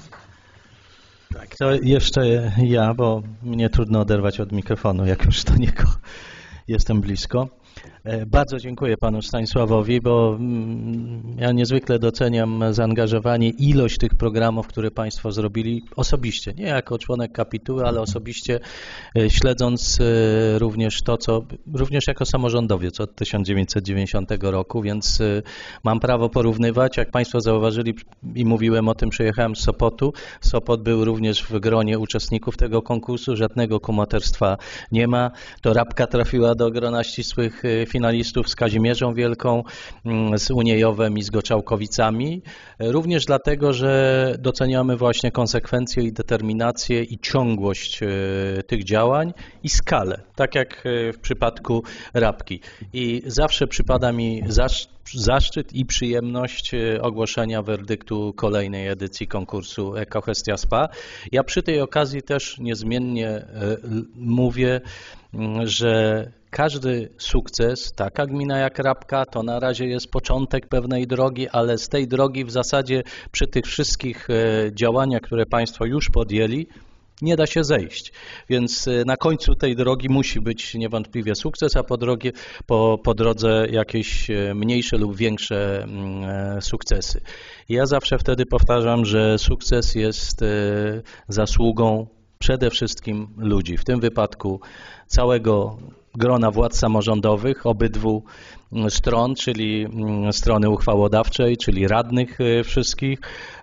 Tak, to jeszcze ja, bo mnie trudno oderwać od mikrofonu, jak już do niego jestem blisko. Bardzo dziękuję panu Stanisławowi, bo ja niezwykle doceniam zaangażowanie, ilość tych programów, które państwo zrobili osobiście, nie jako członek kapituły, ale osobiście śledząc również to, co, również jako samorządowiec od tysiąc dziewięćset dziewięćdziesiątego roku, więc mam prawo porównywać. Jak państwo zauważyli i mówiłem o tym, przyjechałem z Sopotu. Sopot był również w gronie uczestników tego konkursu, żadnego kumoterstwa nie ma. To Rabka trafiła do grona ścisłych finalistów z Kazimierzą Wielką, z Uniejowem i z Goczałkowicami. Również dlatego, że doceniamy właśnie konsekwencje i determinację i ciągłość tych działań i skalę, tak jak w przypadku Rabki. I zawsze przypada mi zaszczyt zaszczyt i przyjemność ogłoszenia werdyktu kolejnej edycji konkursu EkoHestia S P A. Ja przy tej okazji też niezmiennie mówię, że każdy sukces, taka gmina jak Rabka, to na razie jest początek pewnej drogi, ale z tej drogi w zasadzie przy tych wszystkich działaniach, które Państwo już podjęli, nie da się zejść, więc na końcu tej drogi musi być niewątpliwie sukces, a po, drogie, po, po drodze jakieś mniejsze lub większe sukcesy. Ja zawsze wtedy powtarzam, że sukces jest zasługą przede wszystkim ludzi, w tym wypadku całego grona władz samorządowych, obydwu stron, czyli strony uchwałodawczej, czyli radnych wszystkich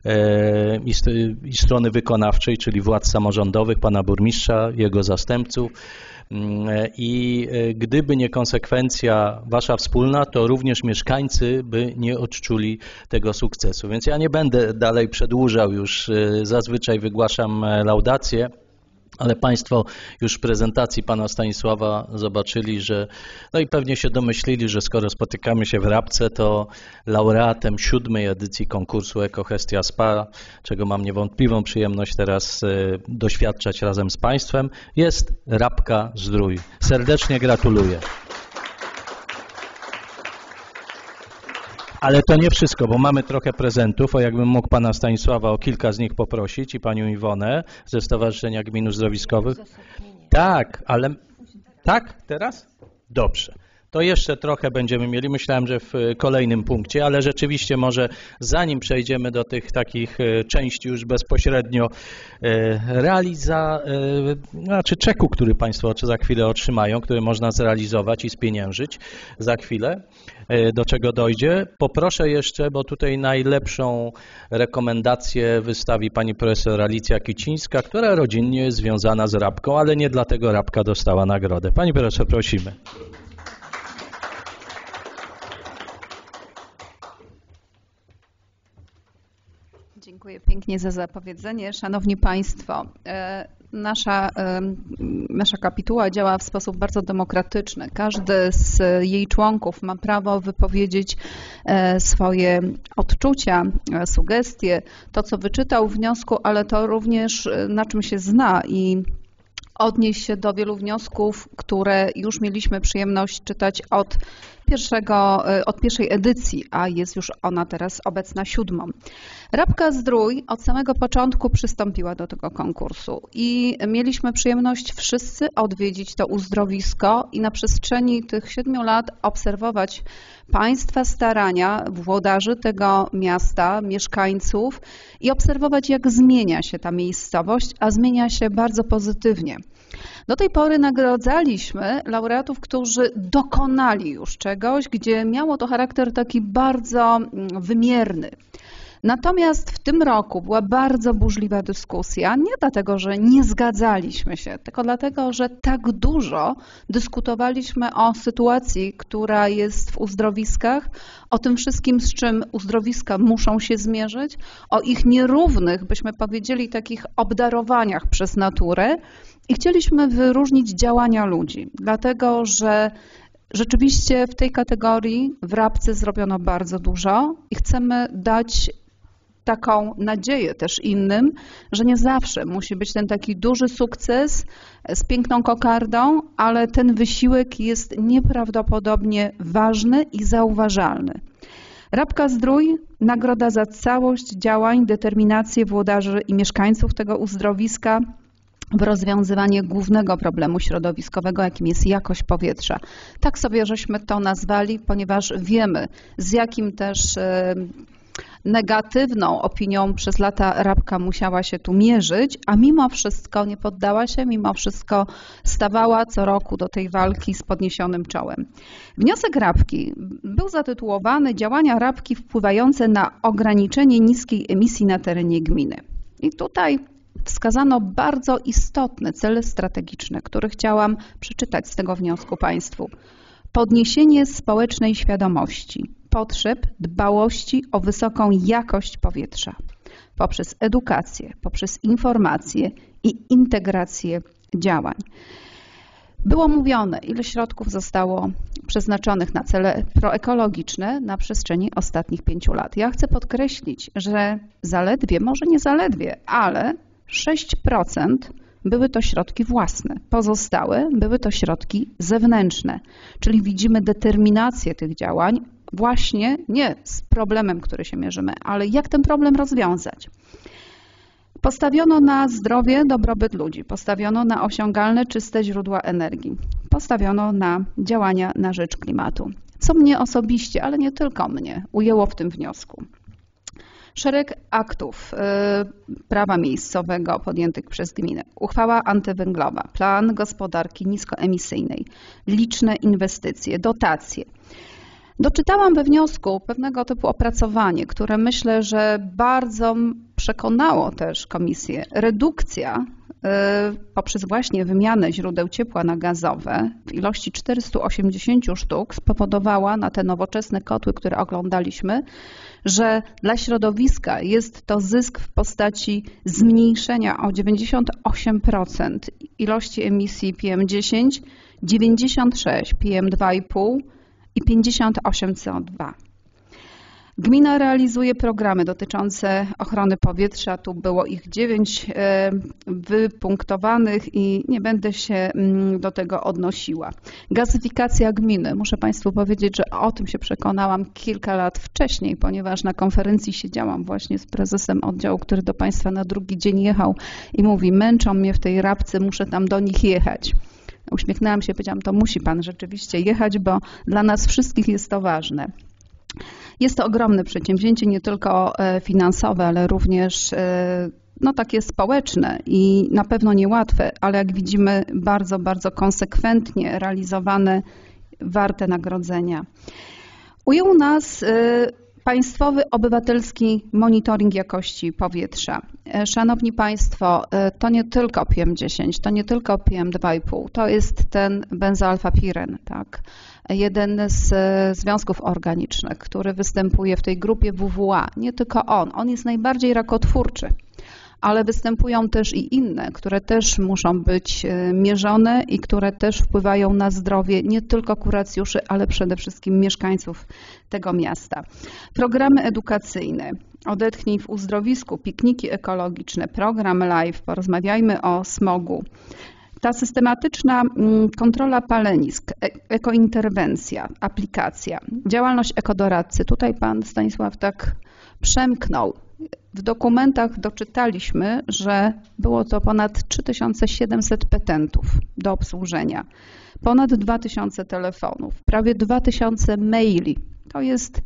i strony wykonawczej, czyli władz samorządowych, pana burmistrza, jego zastępców. I gdyby nie konsekwencja wasza wspólna, to również mieszkańcy by nie odczuli tego sukcesu. Więc ja nie będę dalej przedłużał, już zazwyczaj wygłaszam laudację. Ale Państwo już w prezentacji Pana Stanisława zobaczyli, że, no i pewnie się domyślili, że skoro spotykamy się w Rabce, to laureatem siódmej edycji konkursu EkoHestia S P A, czego mam niewątpliwą przyjemność teraz y, doświadczać razem z Państwem, jest Rabka Zdrój. Serdecznie gratuluję. Ale to nie wszystko, bo mamy trochę prezentów, o jakbym mógł Pana Stanisława o kilka z nich poprosić i Panią Iwonę ze Stowarzyszenia Gmin Uzdrowiskowych. Tak, ale... Tak? Teraz? Dobrze. To jeszcze trochę będziemy mieli, myślałem, że w kolejnym punkcie, ale rzeczywiście może zanim przejdziemy do tych takich części już bezpośrednio realiza, znaczy czeku, który Państwo za chwilę otrzymają, który można zrealizować i spieniężyć za chwilę, do czego dojdzie. Poproszę jeszcze, bo tutaj najlepszą rekomendację wystawi pani profesor Alicja Kicińska, która rodzinnie jest związana z Rabką, ale nie dlatego Rabka dostała nagrodę. Pani profesor, prosimy. Dziękuję pięknie za zapowiedzenie. Szanowni Państwo, nasza, nasza kapituła działa w sposób bardzo demokratyczny. Każdy z jej członków ma prawo wypowiedzieć swoje odczucia, sugestie, to co wyczytał w wniosku, ale to również na czym się zna i odnieść się do wielu wniosków, które już mieliśmy przyjemność czytać od, pierwszego, od pierwszej edycji, a jest już ona teraz obecna siódmą. Rabka Zdrój od samego początku przystąpiła do tego konkursu i mieliśmy przyjemność wszyscy odwiedzić to uzdrowisko i na przestrzeni tych siedmiu lat obserwować Państwa starania, włodarzy tego miasta, mieszkańców i obserwować, jak zmienia się ta miejscowość, a zmienia się bardzo pozytywnie. Do tej pory nagradzaliśmy laureatów, którzy dokonali już czegoś, gdzie miało to charakter taki bardzo wymierny. Natomiast w tym roku była bardzo burzliwa dyskusja, nie dlatego, że nie zgadzaliśmy się, tylko dlatego, że tak dużo dyskutowaliśmy o sytuacji, która jest w uzdrowiskach, o tym wszystkim, z czym uzdrowiska muszą się zmierzyć, o ich nierównych, byśmy powiedzieli, takich obdarowaniach przez naturę i chcieliśmy wyróżnić działania ludzi, dlatego, że rzeczywiście w tej kategorii w Rabce zrobiono bardzo dużo i chcemy dać taką nadzieję też innym, że nie zawsze musi być ten taki duży sukces z piękną kokardą, ale ten wysiłek jest nieprawdopodobnie ważny i zauważalny. Rabka Zdrój, nagroda za całość działań, determinację włodarzy i mieszkańców tego uzdrowiska w rozwiązywanie głównego problemu środowiskowego, jakim jest jakość powietrza. Tak sobie żeśmy to nazwali, ponieważ wiemy, z jakim też negatywną opinią przez lata Rabka musiała się tu mierzyć, a mimo wszystko nie poddała się, mimo wszystko stawała co roku do tej walki z podniesionym czołem. Wniosek Rabki był zatytułowany Działania Rabki wpływające na ograniczenie niskiej emisji na terenie gminy. I tutaj wskazano bardzo istotny cel strategiczny, który chciałam przeczytać z tego wniosku Państwu. Podniesienie społecznej świadomości, potrzeb, dbałości o wysoką jakość powietrza poprzez edukację, poprzez informacje i integrację działań. Było mówione, ile środków zostało przeznaczonych na cele proekologiczne na przestrzeni ostatnich pięciu lat. Ja chcę podkreślić, że zaledwie, może nie zaledwie, ale sześć procent były to środki własne. Pozostałe były to środki zewnętrzne. Czyli widzimy determinację tych działań właśnie nie z problemem, który się mierzymy, ale jak ten problem rozwiązać. Postawiono na zdrowie, dobrobyt ludzi, postawiono na osiągalne, czyste źródła energii, postawiono na działania na rzecz klimatu. Co mnie osobiście, ale nie tylko mnie, ujęło w tym wniosku. Szereg aktów y, prawa miejscowego podjętych przez gminę, uchwała antywęglowa, plan gospodarki niskoemisyjnej, liczne inwestycje, dotacje. Doczytałam we wniosku pewnego typu opracowanie, które myślę, że bardzo przekonało też komisję. Redukcja y, poprzez właśnie wymianę źródeł ciepła na gazowe w ilości czterystu osiemdziesięciu sztuk spowodowała na te nowoczesne kotły, które oglądaliśmy, że dla środowiska jest to zysk w postaci zmniejszenia o dziewięćdziesiąt osiem procent ilości emisji P M dziesięć, dziewięćdziesiąt sześć P M dwa i pół i pięćdziesiąt osiem C O dwa. Gmina realizuje programy dotyczące ochrony powietrza, tu było ich dziewięć wypunktowanych i nie będę się do tego odnosiła. Gazyfikacja gminy, muszę Państwu powiedzieć, że o tym się przekonałam kilka lat wcześniej, ponieważ na konferencji siedziałam właśnie z prezesem oddziału, który do Państwa na drugi dzień jechał i mówi, męczą mnie w tej Rabce, muszę tam do nich jechać. Uśmiechnęłam się, powiedziałam, to musi Pan rzeczywiście jechać, bo dla nas wszystkich jest to ważne. Jest to ogromne przedsięwzięcie, nie tylko finansowe, ale również no, takie społeczne i na pewno niełatwe, ale jak widzimy bardzo, bardzo konsekwentnie realizowane, warte nagrodzenia. Ujął nas Państwowy Obywatelski Monitoring Jakości Powietrza. Szanowni Państwo, to nie tylko P M dziesięć, to nie tylko P M dwa i pół, to jest ten benzoalfapiren, tak? Jeden z związków organicznych, który występuje w tej grupie W W A. Nie tylko on, on jest najbardziej rakotwórczy, ale występują też i inne, które też muszą być mierzone i które też wpływają na zdrowie nie tylko kuracjuszy, ale przede wszystkim mieszkańców tego miasta. Programy edukacyjne, Odetchnij w uzdrowisku, pikniki ekologiczne, program live, porozmawiajmy o smogu. Ta systematyczna kontrola palenisk, ekointerwencja, aplikacja, działalność ekodoradcy. Tutaj Pan Stanisław tak przemknął. W dokumentach doczytaliśmy, że było to ponad trzy tysiące siedemset petentów do obsłużenia, ponad dwa tysiące telefonów, prawie dwa tysiące maili. To jest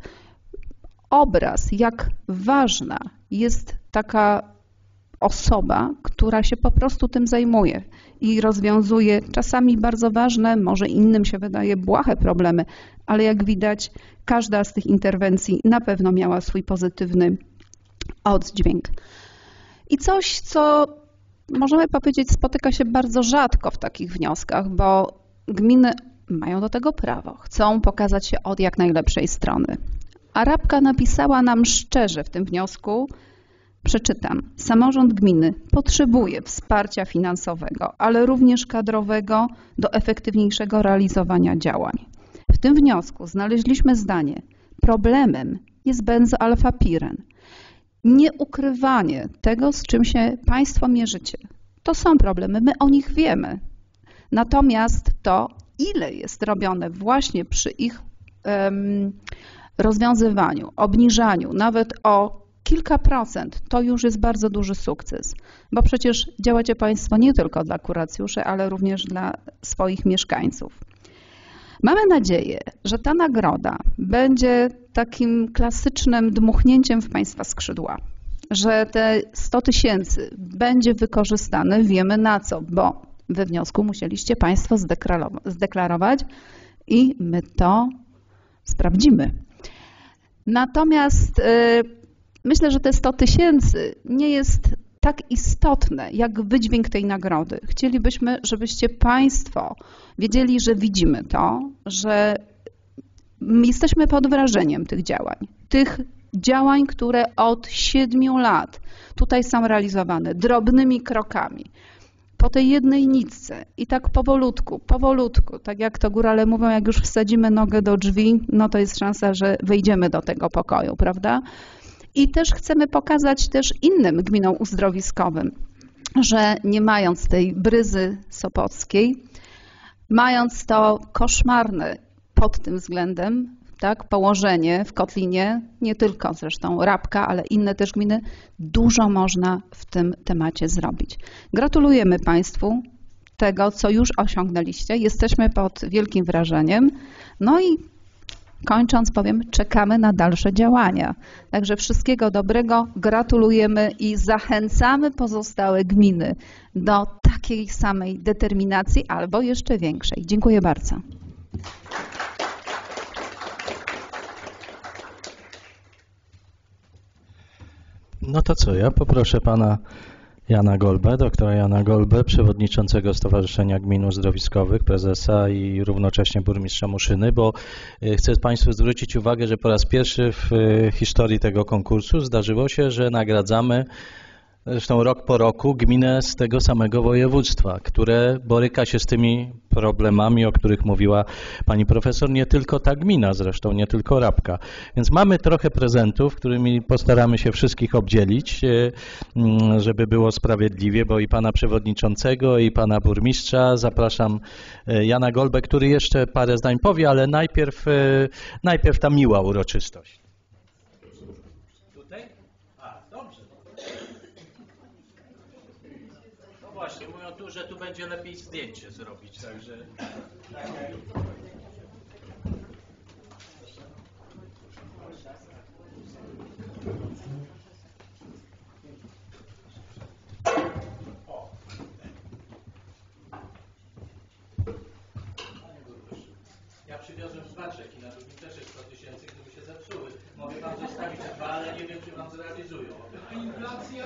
obraz, jak ważna jest taka osoba, która się po prostu tym zajmuje i rozwiązuje czasami bardzo ważne, może innym się wydaje błahe problemy, ale jak widać każda z tych interwencji na pewno miała swój pozytywny oddźwięk. I coś, co możemy powiedzieć spotyka się bardzo rzadko w takich wnioskach, bo gminy mają do tego prawo, chcą pokazać się od jak najlepszej strony. A Rabka napisała nam szczerze w tym wniosku, przeczytam, samorząd gminy potrzebuje wsparcia finansowego, ale również kadrowego do efektywniejszego realizowania działań. W tym wniosku znaleźliśmy zdanie, problemem jest benzoalfapiren. Nieukrywanie tego, z czym się Państwo mierzycie. To są problemy, my o nich wiemy. Natomiast to, ile jest robione właśnie przy ich um, rozwiązywaniu, obniżaniu, nawet o kilka procent, to już jest bardzo duży sukces, bo przecież działacie Państwo nie tylko dla kuracjuszy, ale również dla swoich mieszkańców. Mamy nadzieję, że ta nagroda będzie takim klasycznym dmuchnięciem w Państwa skrzydła, że te sto tysięcy będzie wykorzystane, wiemy na co, bo we wniosku musieliście Państwo zdeklarować i my to sprawdzimy. Natomiast yy, myślę, że te sto tysięcy nie jest tak istotne jak wydźwięk tej nagrody. Chcielibyśmy, żebyście Państwo wiedzieli, że widzimy to, że jesteśmy pod wrażeniem tych działań. Tych działań, które od siedmiu lat tutaj są realizowane drobnymi krokami. po tej jednej nitce i tak powolutku, powolutku, tak jak to górale mówią, jak już wsadzimy nogę do drzwi, no to jest szansa, że wejdziemy do tego pokoju, prawda? I też chcemy pokazać też innym gminom uzdrowiskowym, że nie mając tej bryzy sopockiej, mając to koszmarne pod tym względem, tak, położenie w Kotlinie, nie tylko zresztą Rabka, ale inne też gminy, dużo można w tym temacie zrobić. Gratulujemy Państwu tego, co już osiągnęliście. Jesteśmy pod wielkim wrażeniem. No i kończąc powiem, czekamy na dalsze działania. Także wszystkiego dobrego, gratulujemy i zachęcamy pozostałe gminy do takiej samej determinacji albo jeszcze większej. Dziękuję bardzo. No to co, ja poproszę pana Jana Golbę, doktora Jana Golbę, przewodniczącego Stowarzyszenia Gmin Uzdrowiskowych, prezesa i równocześnie burmistrza Muszyny, bo chcę Państwu zwrócić uwagę, że po raz pierwszy w historii tego konkursu zdarzyło się, że nagradzamy zresztą rok po roku gminę z tego samego województwa, które boryka się z tymi problemami, o których mówiła pani profesor, nie tylko ta gmina zresztą, nie tylko Rabka. Więc mamy trochę prezentów, którymi postaramy się wszystkich obdzielić, żeby było sprawiedliwie, bo i pana przewodniczącego, i pana burmistrza. Zapraszam Jana Golbę, który jeszcze parę zdań powie, ale najpierw, najpierw ta miła uroczystość. Właśnie, mówią tu, że tu będzie lepiej zdjęcie zrobić, także... Ja przywiozłem smaczek i na drugim też jest sto tysięcy, gdyby się zepsuły. Mogę wam zostawić dwa, ale nie wiem, czy wam zrealizują. A inflacja?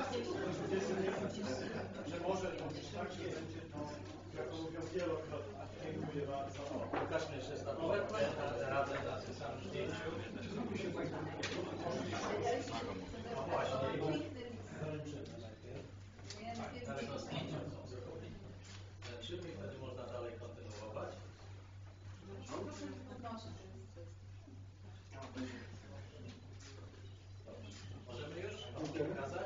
Że może być tak, że będzie to, jak to mówią, wielokrotnie. Dziękuję bardzo. Pokażmy jeszcze statuetkę, razem na tym samym zdjęciu. No właśnie. Ale to zdjęcia są zrobione. Zręczymy i wtedy można dalej kontynuować. Możemy już pokazać?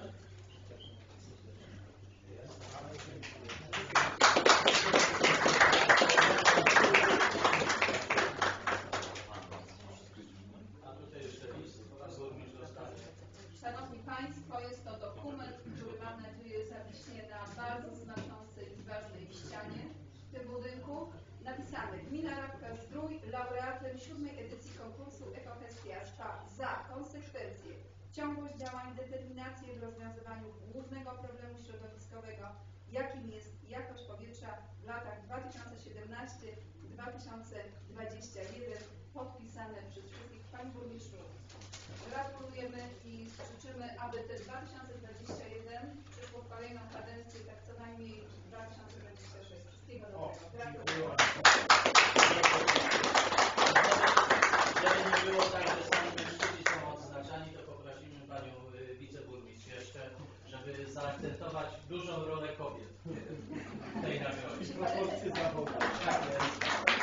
Szanowni Państwo, jest to dokument, który mam nadzieję zawiśnie na bardzo znaczącej i ważnej ścianie w tym budynku. Napisane: Gmina Rabka Zdrój, laureatem siódmej edycji konkursu Ekohestia SPA za konsekwencje, ciągłość działań, determinację w rozwiązywaniu głównego problemu środowiskowego, jakim jest jakość powietrza w latach dwa tysiące siedemnasty do dwa tysiące dwudziestego pierwszego, podpisane przez wszystkich Pani Burmistrzu. Gratulujemy i życzymy, aby te dwa tysiące dwudziesty pierwszy przyszło w kolejną kadencję, tak co najmniej dwa tysiące dwudziesty szósty. Wszystkiego dobrego. Gratuluję. Żeby nie było tak, że sami mężczyźni są odznaczani, to poprosimy panią wiceburmistrz jeszcze, żeby zaakcentować dużą rolę kobiet w tej nagrodzie. Proporcje zawodowe. Tak jest.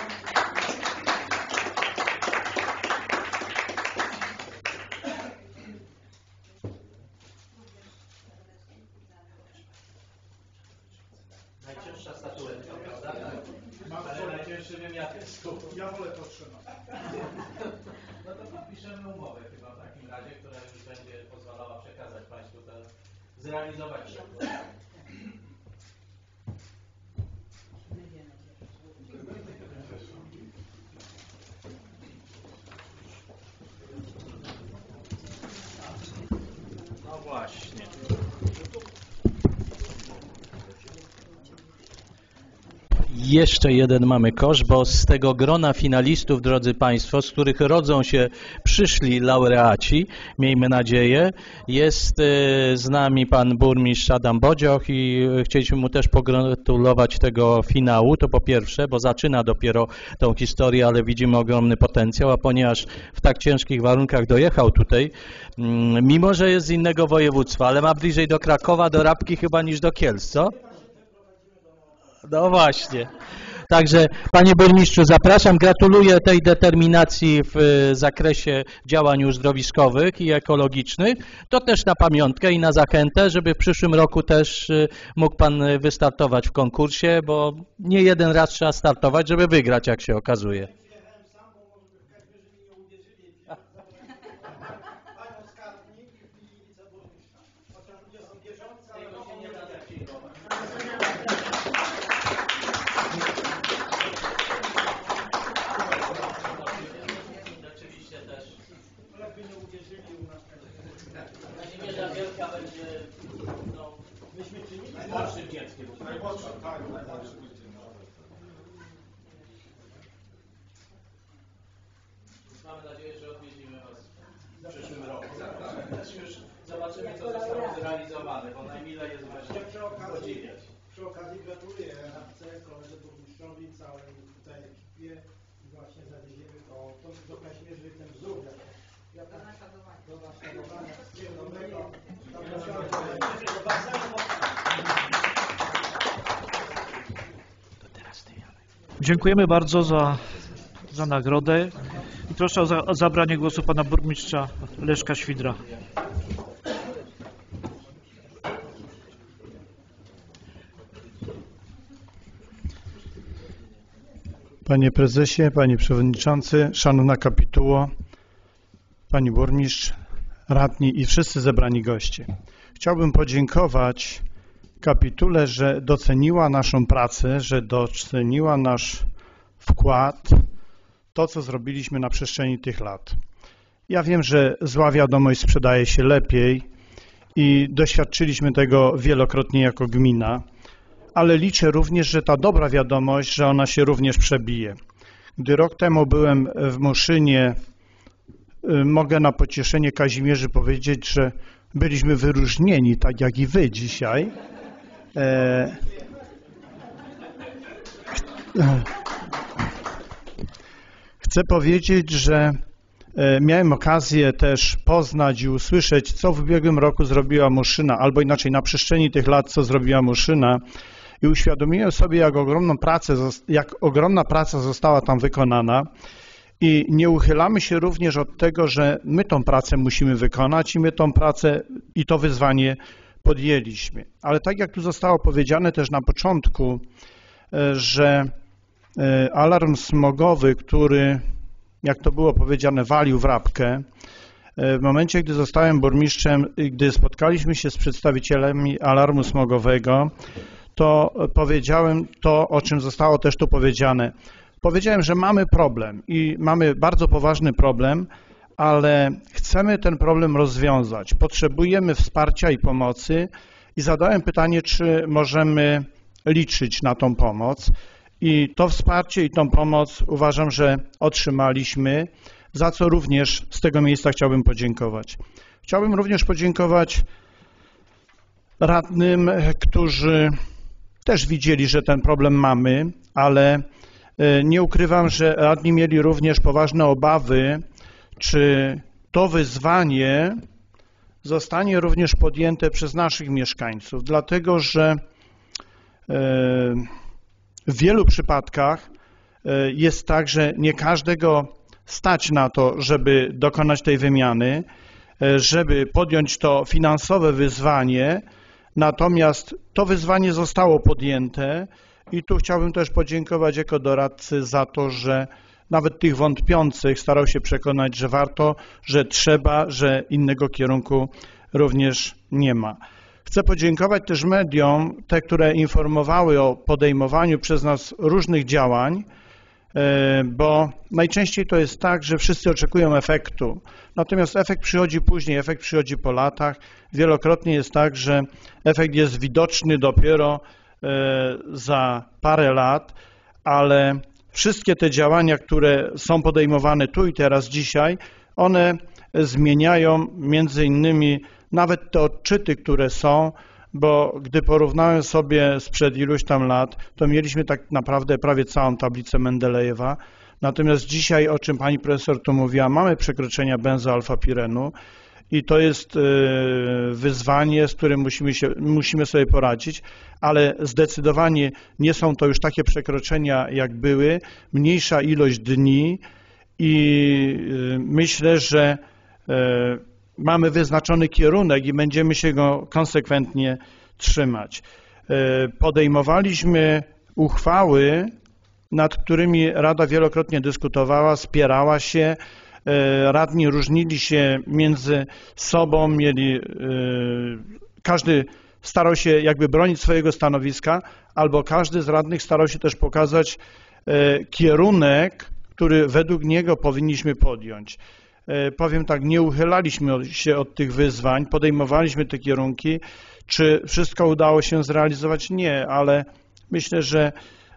Najcięższa statuetka, prawda? Ale najcięższy wymiar jest tu. Ja wolę to trzymać. No to podpiszemy umowę chyba w takim razie, która już będzie pozwalała przekazać Państwu to, zrealizować to. No właśnie. Jeszcze jeden mamy kosz, bo z tego grona finalistów, drodzy Państwo, z których rodzą się przyszli laureaci, miejmy nadzieję, jest z nami pan burmistrz Adam Bodzioch i chcieliśmy mu też pogratulować tego finału, to po pierwsze, bo zaczyna dopiero tą historię, ale widzimy ogromny potencjał, a ponieważ w tak ciężkich warunkach dojechał tutaj, mimo że jest z innego województwa, ale ma bliżej do Krakowa, do Rabki chyba niż do Kielc, co? No właśnie. Także panie burmistrzu, zapraszam, gratuluję tej determinacji w zakresie działań uzdrowiskowych i ekologicznych. To też na pamiątkę i na zachętę, żeby w przyszłym roku też mógł pan wystartować w konkursie, bo nie jeden raz trzeba startować, żeby wygrać, jak się okazuje. Mamy nadzieję, że odwiedzimy was w przyszłym roku. Już zobaczymy, co zostało zrealizowane, bo najmilej jest właśnie podziwiać. Przy okazji gratuluję radce, koledze burmistrzowi, całej tutaj ekipie i właśnie zawieziemy to, to do Kaźmierzy ten wzór jak, do naśladowania. Do naśladowania. Wszystkiego dobrego. Dziękujemy bardzo za, za nagrodę i proszę o, za, o zabranie głosu pana burmistrza Leszka Świdra. Panie prezesie, panie przewodniczący, szanowna kapituło, pani burmistrz, radni i wszyscy zebrani goście. Chciałbym podziękować kapitule, że doceniła naszą pracę, że doceniła nasz wkład, to co zrobiliśmy na przestrzeni tych lat. Ja wiem, że zła wiadomość sprzedaje się lepiej i doświadczyliśmy tego wielokrotnie jako gmina, ale liczę również, że ta dobra wiadomość, że ona się również przebije. Gdy rok temu byłem w Muszynie, mogę na pocieszenie Kazimierzy powiedzieć, że byliśmy wyróżnieni, tak jak i wy dzisiaj. E... Chcę powiedzieć, że miałem okazję też poznać i usłyszeć, co w ubiegłym roku zrobiła Muszyna, albo inaczej na przestrzeni tych lat, co zrobiła Muszyna, i uświadomiłem sobie, jak ogromną pracę, jak ogromna praca została tam wykonana. I nie uchylamy się również od tego, że my tą pracę musimy wykonać i my tą pracę i to wyzwanie podjęliśmy. Ale tak jak tu zostało powiedziane też na początku, że alarm smogowy, który, jak to było powiedziane, walił w rapkę, w momencie, gdy zostałem burmistrzem, gdy spotkaliśmy się z przedstawicielami alarmu smogowego, to powiedziałem to, o czym zostało też tu powiedziane. Powiedziałem, że mamy problem i mamy bardzo poważny problem, ale chcemy ten problem rozwiązać. Potrzebujemy wsparcia i pomocy i zadałem pytanie, czy możemy liczyć na tą pomoc. I to wsparcie i tą pomoc uważam, że otrzymaliśmy, za co również z tego miejsca chciałbym podziękować. Chciałbym również podziękować radnym, którzy też widzieli, że ten problem mamy, ale nie ukrywam, że radni mieli również poważne obawy, czy to wyzwanie zostanie również podjęte przez naszych mieszkańców, dlatego że w wielu przypadkach jest tak, że nie każdego stać na to, żeby dokonać tej wymiany, żeby podjąć to finansowe wyzwanie, natomiast to wyzwanie zostało podjęte i tu chciałbym też podziękować jako doradcy za to, że nawet tych wątpiących starał się przekonać, że warto, że trzeba, że innego kierunku również nie ma. Chcę podziękować też mediom, te, które informowały o podejmowaniu przez nas różnych działań, bo najczęściej to jest tak, że wszyscy oczekują efektu, natomiast efekt przychodzi później, efekt przychodzi po latach. Wielokrotnie jest tak, że efekt jest widoczny dopiero za parę lat, ale wszystkie te działania, które są podejmowane tu i teraz dzisiaj, one zmieniają między innymi nawet te odczyty, które są, bo gdy porównałem sobie sprzed iluś tam lat, to mieliśmy tak naprawdę prawie całą tablicę Mendelejewa. Natomiast dzisiaj, o czym pani profesor tu mówiła, mamy przekroczenia benzoalfapirenu i to jest wyzwanie, z którym musimy, się, musimy sobie poradzić, ale zdecydowanie nie są to już takie przekroczenia, jak były, mniejsza ilość dni i myślę, że mamy wyznaczony kierunek i będziemy się go konsekwentnie trzymać. Podejmowaliśmy uchwały, nad którymi Rada wielokrotnie dyskutowała, spierała się, radni różnili się między sobą, mieli, każdy starał się jakby bronić swojego stanowiska, albo każdy z radnych starał się też pokazać kierunek, który według niego powinniśmy podjąć. Powiem tak, nie uchylaliśmy się od tych wyzwań, podejmowaliśmy te kierunki. Czy wszystko udało się zrealizować? Nie, ale myślę, że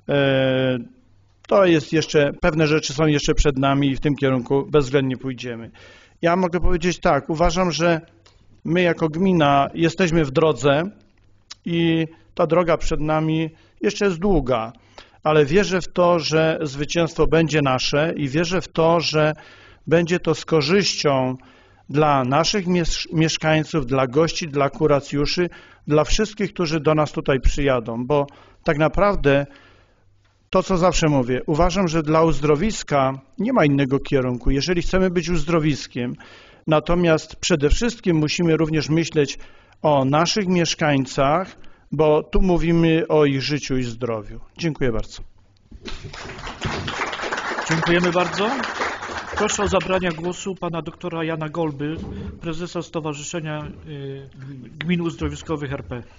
to jest jeszcze, pewne rzeczy są jeszcze przed nami i w tym kierunku bezwzględnie pójdziemy. Ja mogę powiedzieć tak, uważam, że my jako gmina jesteśmy w drodze i ta droga przed nami jeszcze jest długa, ale wierzę w to, że zwycięstwo będzie nasze i wierzę w to, że będzie to z korzyścią dla naszych mieszkańców, dla gości, dla kuracjuszy, dla wszystkich, którzy do nas tutaj przyjadą, bo tak naprawdę to, co zawsze mówię, uważam, że dla uzdrowiska nie ma innego kierunku, jeżeli chcemy być uzdrowiskiem. Natomiast przede wszystkim musimy również myśleć o naszych mieszkańcach, bo tu mówimy o ich życiu i zdrowiu. Dziękuję bardzo. Dziękujemy bardzo. Proszę o zabranie głosu pana doktora Jana Golby, prezesa Stowarzyszenia Gmin Uzdrowiskowych R P.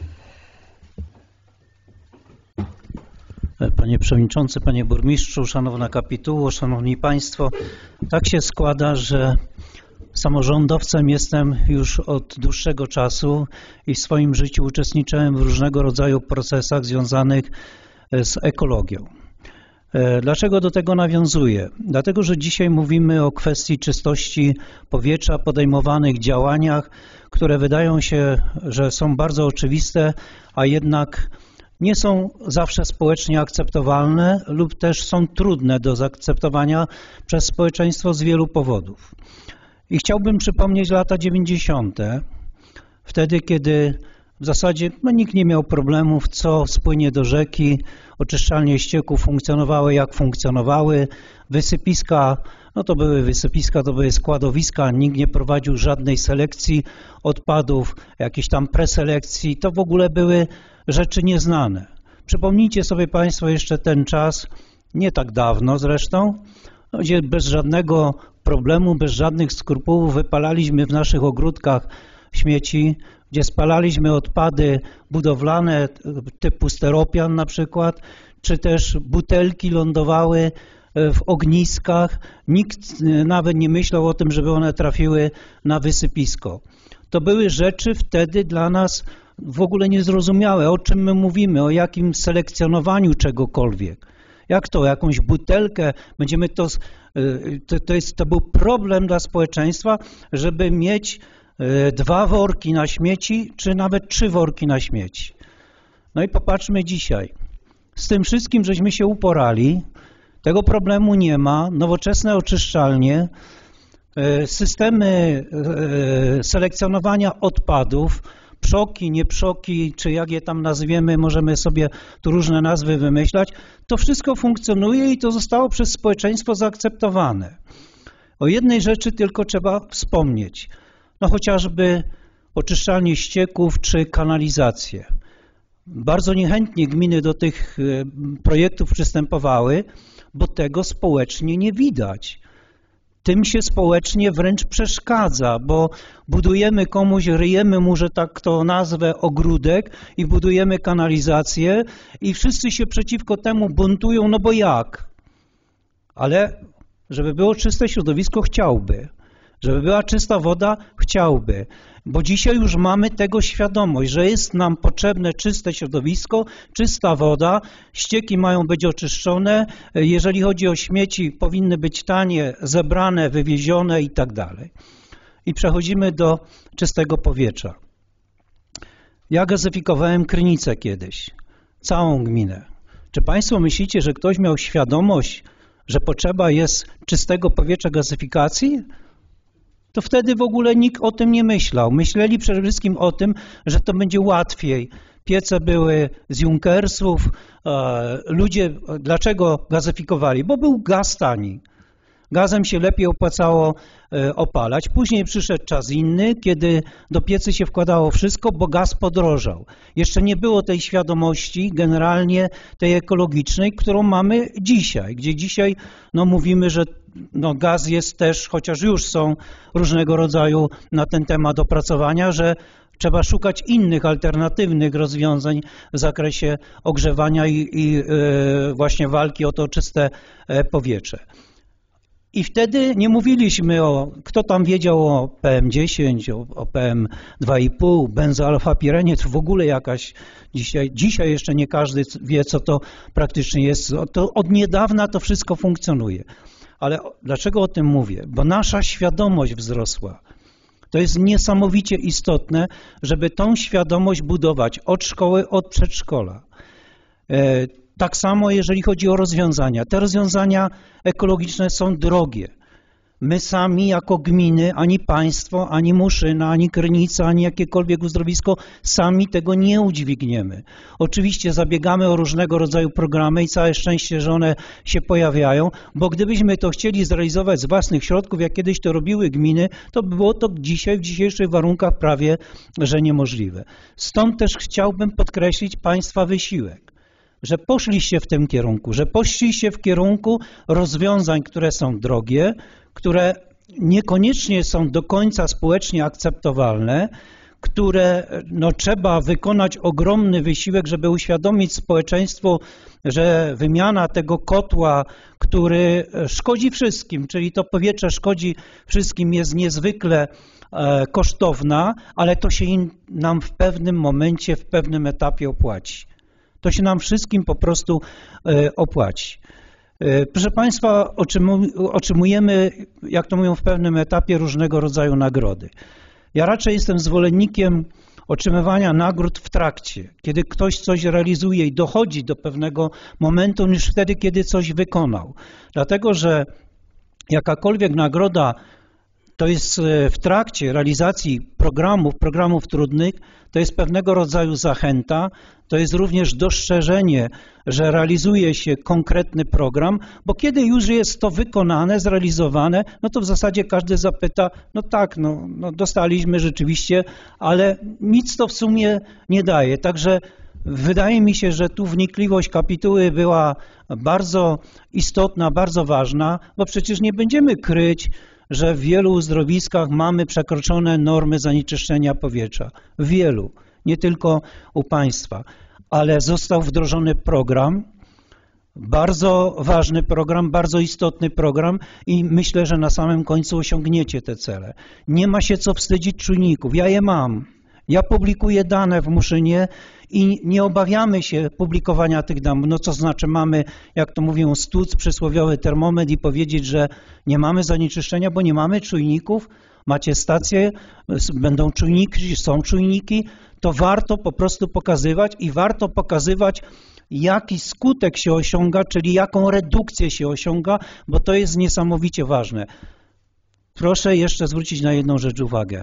Panie Przewodniczący, Panie Burmistrzu, Szanowna Kapituło, Szanowni Państwo, tak się składa, że samorządowcem jestem już od dłuższego czasu i w swoim życiu uczestniczyłem w różnego rodzaju procesach związanych z ekologią. Dlaczego do tego nawiązuję? Dlatego, że dzisiaj mówimy o kwestii czystości powietrza, podejmowanych działaniach, które wydają się, że są bardzo oczywiste, a jednak nie są zawsze społecznie akceptowalne lub też są trudne do zaakceptowania przez społeczeństwo z wielu powodów. I chciałbym przypomnieć lata dziewięćdziesiąte, wtedy kiedy w zasadzie no, nikt nie miał problemów, co spłynie do rzeki, oczyszczalnie ścieków funkcjonowały jak funkcjonowały, wysypiska, no to były wysypiska, to były składowiska, nikt nie prowadził żadnej selekcji odpadów, jakiejś tam preselekcji, to w ogóle były rzeczy nieznane. Przypomnijcie sobie Państwo jeszcze ten czas, nie tak dawno zresztą, gdzie bez żadnego problemu, bez żadnych skrupułów wypalaliśmy w naszych ogródkach śmieci, gdzie spalaliśmy odpady budowlane typu steropian na przykład, czy też butelki lądowały w ogniskach. Nikt nawet nie myślał o tym, żeby one trafiły na wysypisko. To były rzeczy wtedy dla nas w ogóle niezrozumiałe, o czym my mówimy, o jakim selekcjonowaniu czegokolwiek. Jak to, jakąś butelkę, będziemy to, to, to, jest, to był problem dla społeczeństwa, żeby mieć dwa worki na śmieci, czy nawet trzy worki na śmieci. No i popatrzmy dzisiaj. Z tym wszystkim, żeśmy się uporali, tego problemu nie ma, nowoczesne oczyszczalnie, systemy selekcjonowania odpadów, przoki, nie przoki, czy jak je tam nazwiemy, możemy sobie tu różne nazwy wymyślać, to wszystko funkcjonuje i to zostało przez społeczeństwo zaakceptowane. O jednej rzeczy tylko trzeba wspomnieć, no chociażby oczyszczalnie ścieków czy kanalizację. Bardzo niechętnie gminy do tych projektów przystępowały, bo tego społecznie nie widać. Tym się społecznie wręcz przeszkadza, bo budujemy komuś, ryjemy mu, że tak to nazwę, ogródek i budujemy kanalizację i wszyscy się przeciwko temu buntują, no bo jak? Ale żeby było czyste środowisko, chciałby. Żeby była czysta woda, chciałby. Bo dzisiaj już mamy tego świadomość, że jest nam potrzebne czyste środowisko, czysta woda, ścieki mają być oczyszczone, jeżeli chodzi o śmieci, powinny być tanie, zebrane, wywiezione i tak dalej. I przechodzimy do czystego powietrza. Ja gazyfikowałem Krynicę kiedyś, całą gminę. Czy Państwo myślicie, że ktoś miał świadomość, że potrzeba jest czystego powietrza gazyfikacji? to wtedy w ogóle nikt o tym nie myślał. Myśleli przede wszystkim o tym, że to będzie łatwiej. Piece były z Junkersów, ludzie dlaczego gazyfikowali? Bo był gaz tani. Gazem się lepiej opłacało opalać. Później przyszedł czas inny, kiedy do piecy się wkładało wszystko, bo gaz podrożał. Jeszcze nie było tej świadomości generalnie tej ekologicznej, którą mamy dzisiaj, gdzie dzisiaj no, mówimy, że no, gaz jest też, chociaż już są różnego rodzaju na ten temat opracowania, że trzeba szukać innych, alternatywnych rozwiązań w zakresie ogrzewania i, i yy, właśnie walki o to czyste powietrze. I wtedy nie mówiliśmy o, kto tam wiedział o P M dziesięć, o, o P M dwa i pół, benzoalfapirenie, to w ogóle jakaś, dzisiaj, dzisiaj jeszcze nie każdy wie, co to praktycznie jest. To od niedawna to wszystko funkcjonuje. Ale dlaczego o tym mówię? Bo nasza świadomość wzrosła. To jest niesamowicie istotne, żeby tą świadomość budować od szkoły, od przedszkola. Tak samo jeżeli chodzi o rozwiązania. Te rozwiązania ekologiczne są drogie. My sami jako gminy, ani państwo, ani Muszyna, ani Krynica, ani jakiekolwiek uzdrowisko, sami tego nie udźwigniemy. Oczywiście zabiegamy o różnego rodzaju programy i całe szczęście, że one się pojawiają, bo gdybyśmy to chcieli zrealizować z własnych środków, jak kiedyś to robiły gminy, to było to dzisiaj w dzisiejszych warunkach prawie, że niemożliwe. Stąd też chciałbym podkreślić państwa wysiłek, że poszliście w tym kierunku, że poszliście w kierunku rozwiązań, które są drogie, które niekoniecznie są do końca społecznie akceptowalne, które no, trzeba wykonać ogromny wysiłek, żeby uświadomić społeczeństwu, że wymiana tego kotła, który szkodzi wszystkim, czyli to powietrze szkodzi wszystkim, jest niezwykle e, kosztowna, ale to się im, nam w pewnym momencie, w pewnym etapie opłaci. To się nam wszystkim po prostu e, opłaci. Proszę Państwa, otrzymujemy, jak to mówią, w pewnym etapie różnego rodzaju nagrody. Ja raczej jestem zwolennikiem otrzymywania nagród w trakcie, kiedy ktoś coś realizuje i dochodzi do pewnego momentu, niż wtedy, kiedy coś wykonał. Dlatego, że jakakolwiek nagroda to jest w trakcie realizacji programów, programów trudnych, to jest pewnego rodzaju zachęta, to jest również dostrzeżenie, że realizuje się konkretny program, bo kiedy już jest to wykonane, zrealizowane, no to w zasadzie każdy zapyta, no tak, no, no dostaliśmy rzeczywiście, ale nic to w sumie nie daje. Także wydaje mi się, że tu wnikliwość kapituły była bardzo istotna, bardzo ważna, bo przecież nie będziemy kryć, że w wielu uzdrowiskach mamy przekroczone normy zanieczyszczenia powietrza. W wielu, nie tylko u państwa. Ale został wdrożony program, bardzo ważny program, bardzo istotny program i myślę, że na samym końcu osiągniecie te cele. Nie ma się co wstydzić czujników. Ja je mam. Ja publikuję dane w Muszynie i nie obawiamy się publikowania tych danych. No co znaczy mamy, jak to mówią, stuc, przysłowiowy termometr i powiedzieć, że nie mamy zanieczyszczenia, bo nie mamy czujników. Macie stacje, będą czujniki, są czujniki, to warto po prostu pokazywać i warto pokazywać, jaki skutek się osiąga, czyli jaką redukcję się osiąga, bo to jest niesamowicie ważne. Proszę jeszcze zwrócić na jedną rzecz uwagę.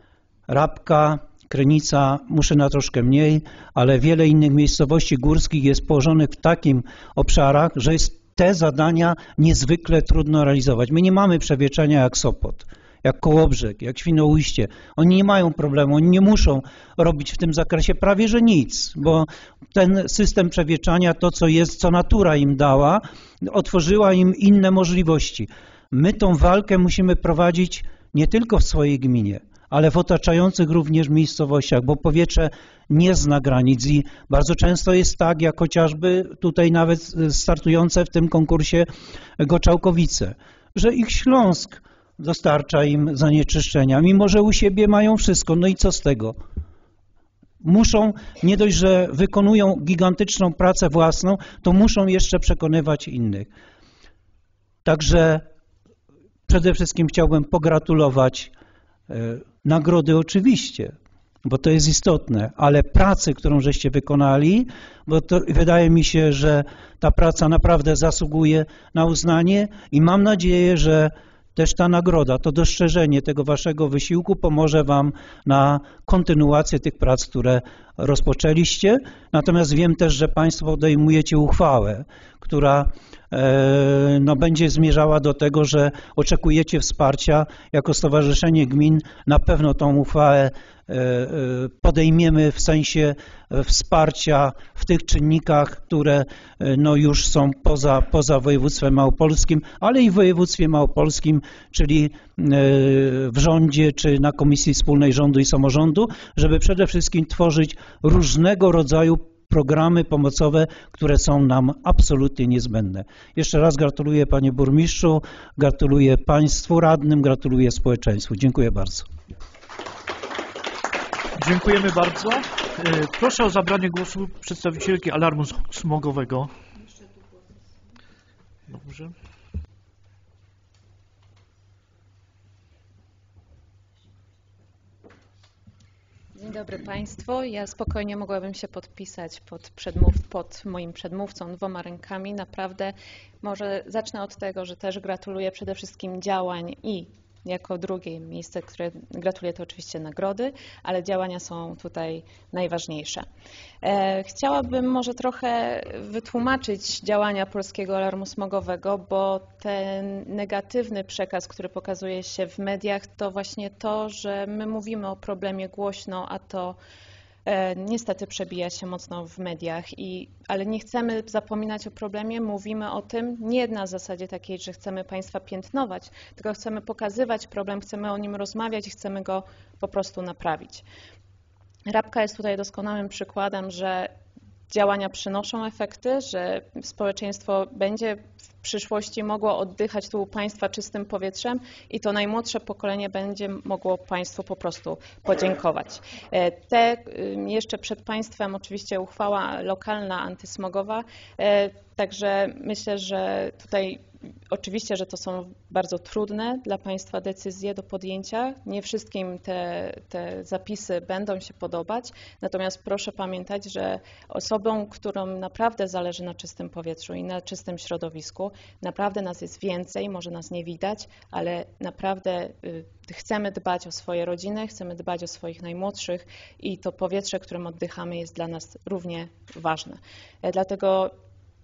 Rabka, Krynica, Muszyna troszkę mniej, ale wiele innych miejscowości górskich jest położonych w takim obszarach, że jest te zadania niezwykle trudno realizować. My nie mamy przewietrzenia jak Sopot, jak Kołobrzeg, jak Świnoujście. Oni nie mają problemu, oni nie muszą robić w tym zakresie prawie że nic, bo ten system przewietrzania, to co jest, co natura im dała, otworzyła im inne możliwości. My tą walkę musimy prowadzić nie tylko w swojej gminie, ale w otaczających również miejscowościach, bo powietrze nie zna granic i bardzo często jest tak, jak chociażby tutaj nawet startujące w tym konkursie Goczałkowice, że ich Śląsk dostarcza im zanieczyszczenia, mimo że u siebie mają wszystko. No i co z tego? Muszą, nie dość, że wykonują gigantyczną pracę własną, to muszą jeszcze przekonywać innych. Także przede wszystkim chciałbym pogratulować nagrody oczywiście, bo to jest istotne, ale pracy, którą żeście wykonali, bo to wydaje mi się, że ta praca naprawdę zasługuje na uznanie i mam nadzieję, że też ta nagroda, to dostrzeżenie tego waszego wysiłku pomoże wam na kontynuację tych prac, które rozpoczęliście. Natomiast wiem też, że państwo podejmujecie uchwałę, która e, no, będzie zmierzała do tego, że oczekujecie wsparcia. Jako Stowarzyszenie Gmin na pewno tą uchwałę e, e, podejmiemy w sensie wsparcia w tych czynnikach, które e, no, już są poza, poza województwem małopolskim, ale i w województwie małopolskim, czyli e, w rządzie czy na Komisji Wspólnej Rządu i Samorządu, żeby przede wszystkim tworzyć różnego rodzaju programy pomocowe, które są nam absolutnie niezbędne. Jeszcze raz gratuluję panie burmistrzu, gratuluję państwu radnym, gratuluję społeczeństwu. Dziękuję bardzo. Dziękujemy bardzo. Proszę o zabranie głosu przedstawicielki alarmu smogowego. Dobrze. Dzień dobry Państwu. Ja spokojnie mogłabym się podpisać pod, przedmów, pod moim przedmówcą dwoma rękami. Naprawdę może zacznę od tego, że też gratuluję przede wszystkim działań i jako drugie miejsce, które gratuluję, to oczywiście nagrody, ale działania są tutaj najważniejsze. E, chciałabym może trochę wytłumaczyć działania Polskiego Alarmu Smogowego, bo ten negatywny przekaz, który pokazuje się w mediach, to właśnie to, że my mówimy o problemie głośno, a to e, niestety przebija się mocno w mediach, i, ale nie chcemy zapominać o problemie, mówimy o tym nie na zasadzie takiej, że chcemy Państwa piętnować, tylko chcemy pokazywać problem, chcemy o nim rozmawiać i chcemy go po prostu naprawić. Rabka jest tutaj doskonałym przykładem, że działania przynoszą efekty, że społeczeństwo będzie w przyszłości mogło oddychać tu u Państwa czystym powietrzem i to najmłodsze pokolenie będzie mogło Państwu po prostu podziękować. Te jeszcze przed Państwem oczywiście uchwała lokalna antysmogowa, także myślę, że tutaj oczywiście, że to są bardzo trudne dla Państwa decyzje do podjęcia. Nie wszystkim te, te zapisy będą się podobać, natomiast proszę pamiętać, że osobą, którą naprawdę zależy na czystym powietrzu i na czystym środowisku, naprawdę nas jest więcej, może nas nie widać, ale naprawdę chcemy dbać o swoje rodziny, chcemy dbać o swoich najmłodszych i to powietrze, którym oddychamy, jest dla nas równie ważne. Dlatego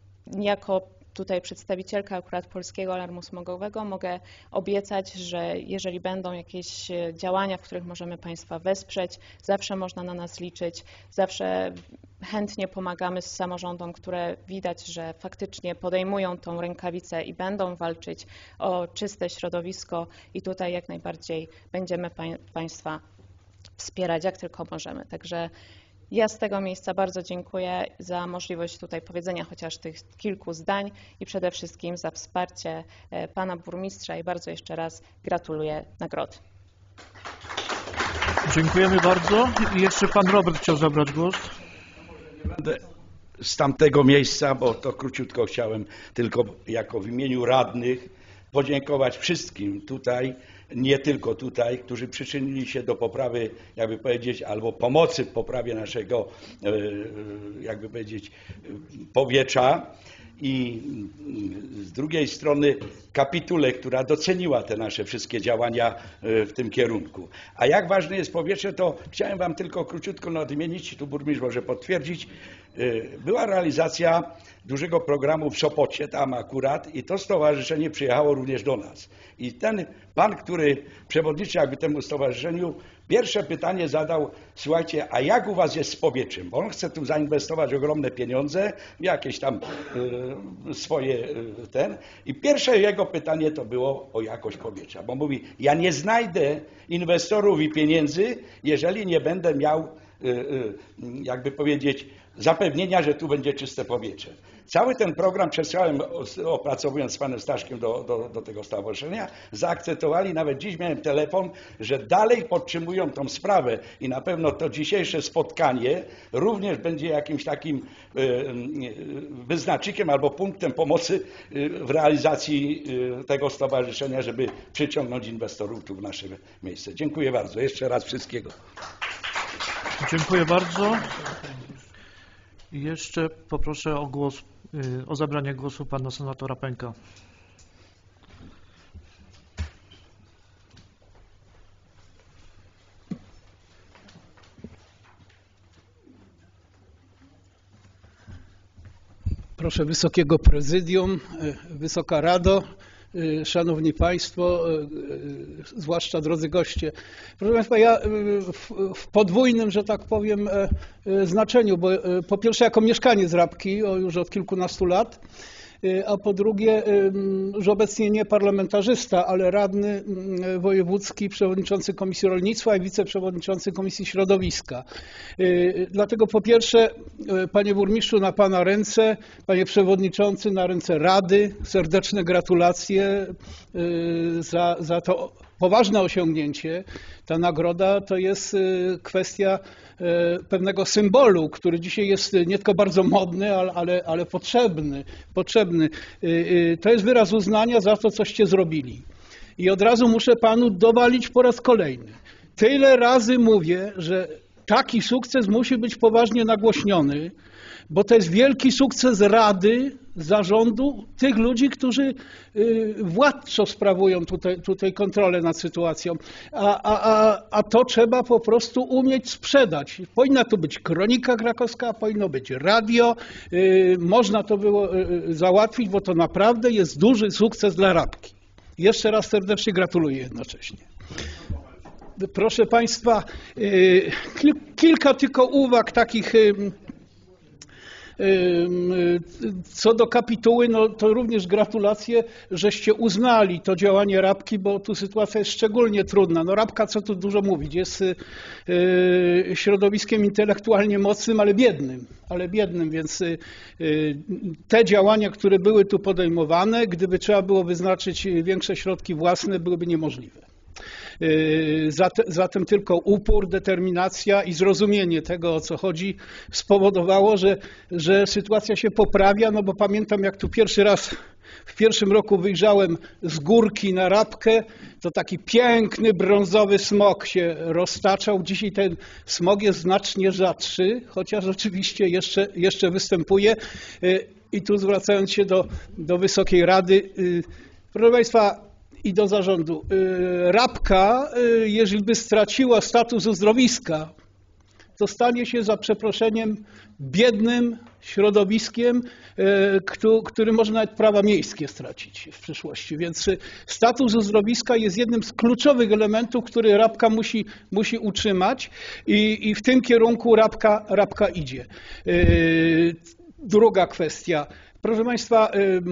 jako tutaj przedstawicielka akurat Polskiego Alarmu Smogowego mogę obiecać, że jeżeli będą jakieś działania, w których możemy Państwa wesprzeć, zawsze można na nas liczyć, zawsze chętnie pomagamy z samorządom, które widać, że faktycznie podejmują tą rękawicę i będą walczyć o czyste środowisko i tutaj jak najbardziej będziemy Państwa wspierać jak tylko możemy. Także ja z tego miejsca bardzo dziękuję za możliwość tutaj powiedzenia chociaż tych kilku zdań i przede wszystkim za wsparcie pana burmistrza i bardzo jeszcze raz gratuluję nagrody. Dziękujemy bardzo. I jeszcze pan Robert chciał zabrać głos. Nie będę z tamtego miejsca, bo to króciutko chciałem tylko jako w imieniu radnych podziękować wszystkim tutaj, nie tylko tutaj, którzy przyczynili się do poprawy, jakby powiedzieć, albo pomocy w poprawie naszego, jakby powiedzieć, powietrza. I z drugiej strony kapitule, która doceniła te nasze wszystkie działania w tym kierunku. A jak ważne jest powietrze, to chciałem wam tylko króciutko nadmienić, tu burmistrz może potwierdzić, była realizacja dużego programu w Sopocie, tam akurat, i to stowarzyszenie przyjechało również do nas. I ten pan, który przewodniczy jakby temu stowarzyszeniu, pierwsze pytanie zadał: słuchajcie, a jak u was jest z powietrzem? Bo on chce tu zainwestować ogromne pieniądze, jakieś tam y, swoje y, ten. I pierwsze jego pytanie to było o jakość powietrza, bo mówi: ja nie znajdę inwestorów i pieniędzy, jeżeli nie będę miał, y, y, jakby powiedzieć, zapewnienia, że tu będzie czyste powietrze. Cały ten program przesłałem, opracowując z panem Staszkiem do, do, do tego stowarzyszenia, zaakceptowali. Nawet dziś miałem telefon, że dalej podtrzymują tą sprawę i na pewno to dzisiejsze spotkanie również będzie jakimś takim wyznacznikiem albo punktem pomocy w realizacji tego stowarzyszenia, żeby przyciągnąć inwestorów tu w nasze miejsce. Dziękuję bardzo. Jeszcze raz wszystkiego. Dziękuję bardzo. I jeszcze poproszę o głos, o zabranie głosu pana senatora Pęka. Proszę Wysokiego Prezydium, Wysoka Rado, Szanowni Państwo, zwłaszcza drodzy goście. Proszę Państwa, ja w podwójnym, że tak powiem, znaczeniu, bo po pierwsze jako mieszkaniec Rabki już od kilkunastu lat, a po drugie już obecnie nie parlamentarzysta, ale radny wojewódzki, przewodniczący Komisji Rolnictwa i wiceprzewodniczący Komisji Środowiska. Dlatego po pierwsze, panie burmistrzu, na pana ręce, panie przewodniczący, na ręce Rady, serdeczne gratulacje za, za to poważne osiągnięcie. Ta nagroda to jest kwestia pewnego symbolu, który dzisiaj jest nie tylko bardzo modny, ale, ale, ale potrzebny, potrzebny. To jest wyraz uznania za to, coście zrobili. I od razu muszę panu dowalić po raz kolejny. Tyle razy mówię, że taki sukces musi być poważnie nagłośniony, bo to jest wielki sukces Rady, zarządu, tych ludzi, którzy władczo sprawują tutaj, tutaj kontrolę nad sytuacją. A, a, a to trzeba po prostu umieć sprzedać. Powinna tu być Kronika Krakowska, powinno być radio, można to było załatwić, bo to naprawdę jest duży sukces dla Rabki. Jeszcze raz serdecznie gratuluję jednocześnie. Proszę Państwa, kilka tylko uwag takich co do kapituły, no to również gratulacje, żeście uznali to działanie Rabki, bo tu sytuacja jest szczególnie trudna. No Rabka, co tu dużo mówić, jest środowiskiem intelektualnie mocnym, ale biednym, ale biednym, więc te działania, które były tu podejmowane, gdyby trzeba było wyznaczyć większe środki własne, byłyby niemożliwe. Zatem tylko upór, determinacja i zrozumienie tego, o co chodzi, spowodowało, że, że sytuacja się poprawia, no bo pamiętam, jak tu pierwszy raz w pierwszym roku wyjrzałem z górki na Rabkę, to taki piękny, brązowy smog się roztaczał. Dzisiaj ten smog jest znacznie rzadszy, chociaż oczywiście jeszcze, jeszcze występuje. I tu zwracając się do, do Wysokiej Rady, proszę Państwa, i do zarządu. Rabka, jeżeli by straciła status uzdrowiska, to stanie się za przeproszeniem biednym środowiskiem, który może nawet prawa miejskie stracić w przyszłości. Więc status uzdrowiska jest jednym z kluczowych elementów, który Rabka musi, musi utrzymać i, i w tym kierunku Rabka, Rabka idzie. Druga kwestia. Proszę Państwa,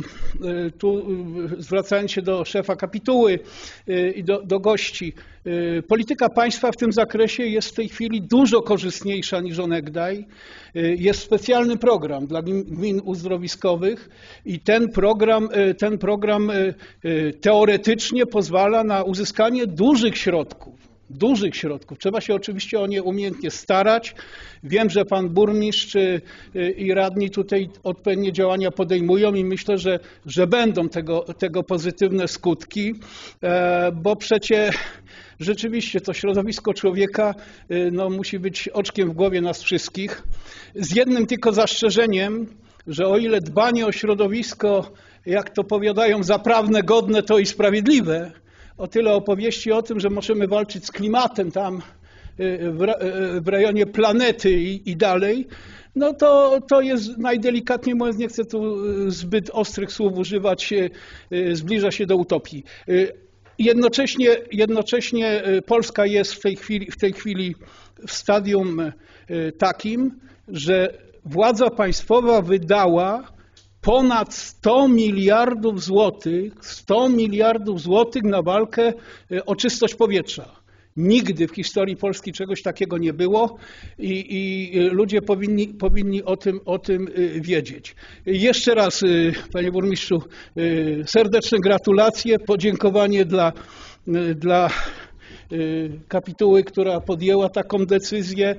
tu zwracając się do szefa kapituły i do, do gości, polityka państwa w tym zakresie jest w tej chwili dużo korzystniejsza niż onegdaj. Jest specjalny program dla gmin uzdrowiskowych i ten program, ten program teoretycznie pozwala na uzyskanie dużych środków. Dużych środków. Trzeba się oczywiście o nie umiejętnie starać. Wiem, że pan burmistrz i radni tutaj odpowiednie działania podejmują i myślę, że, że będą tego, tego pozytywne skutki, bo przecie rzeczywiście to środowisko człowieka no, musi być oczkiem w głowie nas wszystkich. Z jednym tylko zastrzeżeniem, że o ile dbanie o środowisko, jak to powiadają, zaprawne, godne to i sprawiedliwe, o tyle opowieści o tym, że możemy walczyć z klimatem tam w, w rejonie planety i, i dalej, no to, to jest najdelikatniej mówiąc, nie chcę tu zbyt ostrych słów używać, zbliża się do utopii. Jednocześnie, jednocześnie Polska jest w tej chwili, w tej chwili w stadium takim, że władza państwowa wydała ponad sto miliardów złotych, sto miliardów złotych na walkę o czystość powietrza. Nigdy w historii Polski czegoś takiego nie było i, i ludzie powinni, powinni o tym, o tym wiedzieć. Jeszcze raz, panie burmistrzu, serdeczne gratulacje, podziękowanie dla, dla kapituły, która podjęła taką decyzję.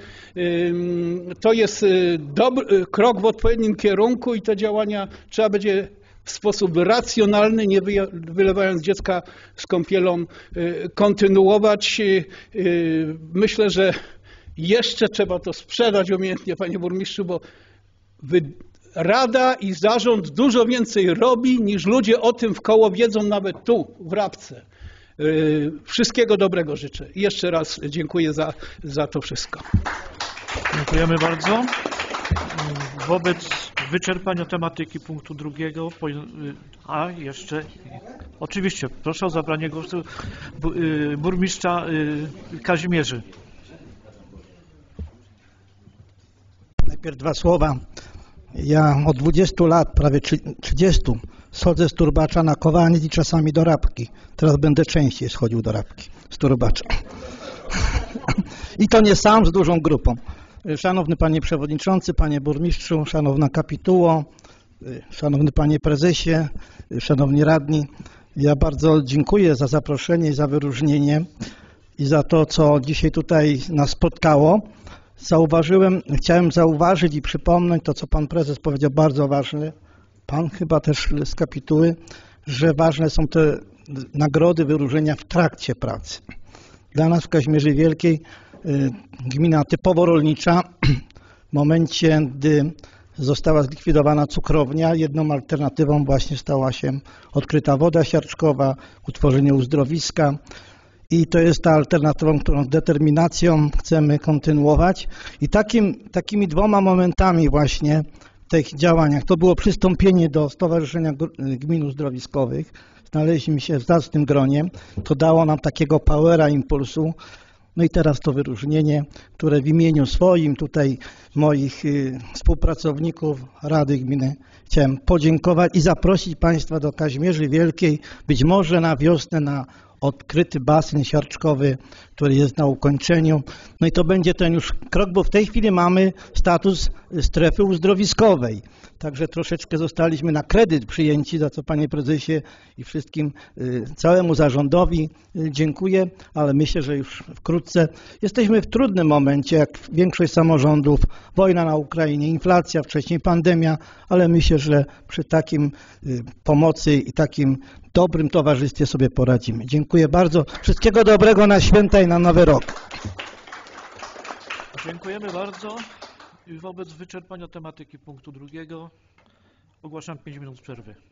To jest dobry krok w odpowiednim kierunku i te działania trzeba będzie w sposób racjonalny, nie wylewając dziecka z kąpielą, kontynuować. Myślę, że jeszcze trzeba to sprzedać umiejętnie, panie burmistrzu, bo Rada i zarząd dużo więcej robi, niż ludzie o tym w koło wiedzą nawet tu, w Rabce. Wszystkiego dobrego życzę. I jeszcze raz dziękuję za, za to wszystko. Dziękujemy bardzo. Wobec wyczerpania tematyki punktu drugiego, po- y, a jeszcze, oczywiście, proszę o zabranie głosu bu- y, burmistrza y, Kazimierzy. Najpierw dwa słowa. Ja od dwudziestu lat, prawie trzydziestu, schodzę z Turbacza na Kowaniec i czasami do Rabki. Teraz będę częściej schodził do Rabki z Turbacza. I to nie sam, z dużą grupą. Szanowny Panie Przewodniczący, Panie Burmistrzu, Szanowna Kapituło, Szanowny Panie Prezesie, Szanowni Radni, ja bardzo dziękuję za zaproszenie i za wyróżnienie i za to, co dzisiaj tutaj nas spotkało. Zauważyłem, chciałem zauważyć i przypomnieć to, co Pan Prezes powiedział, bardzo ważne, Pan chyba też z kapituły, że ważne są te nagrody, wyróżnienia w trakcie pracy. Dla nas w Kazimierzy Wielkiej y, gmina typowo rolnicza, w momencie, gdy została zlikwidowana cukrownia, jedną alternatywą właśnie stała się odkryta woda siarczkowa, utworzenie uzdrowiska. I to jest ta alternatywą, którą z determinacją chcemy kontynuować. I takim, takimi dwoma momentami właśnie w tych działaniach to było przystąpienie do Stowarzyszenia Gmin Uzdrowiskowych. Znaleźliśmy się w zacnym gronie. To dało nam takiego powera, impulsu. No i teraz to wyróżnienie, które w imieniu swoim, tutaj moich y, współpracowników Rady Gminy chciałem podziękować i zaprosić Państwa do Kazimierzy Wielkiej, być może na wiosnę na odkryty basen siarczkowy, który jest na ukończeniu. No i to będzie ten już krok, bo w tej chwili mamy status strefy uzdrowiskowej. Także troszeczkę zostaliśmy na kredyt przyjęci, za co Panie Prezesie i wszystkim, całemu zarządowi dziękuję, ale myślę, że już wkrótce jesteśmy w trudnym momencie, jak większość samorządów, wojna na Ukrainie, inflacja, wcześniej pandemia, ale myślę, że przy takim pomocy i takim dobrym towarzystwie sobie poradzimy. Dziękuję bardzo. Wszystkiego dobrego na święta i na Nowy Rok. Dziękujemy bardzo. I wobec wyczerpania tematyki punktu drugiego ogłaszam pięć minut przerwy.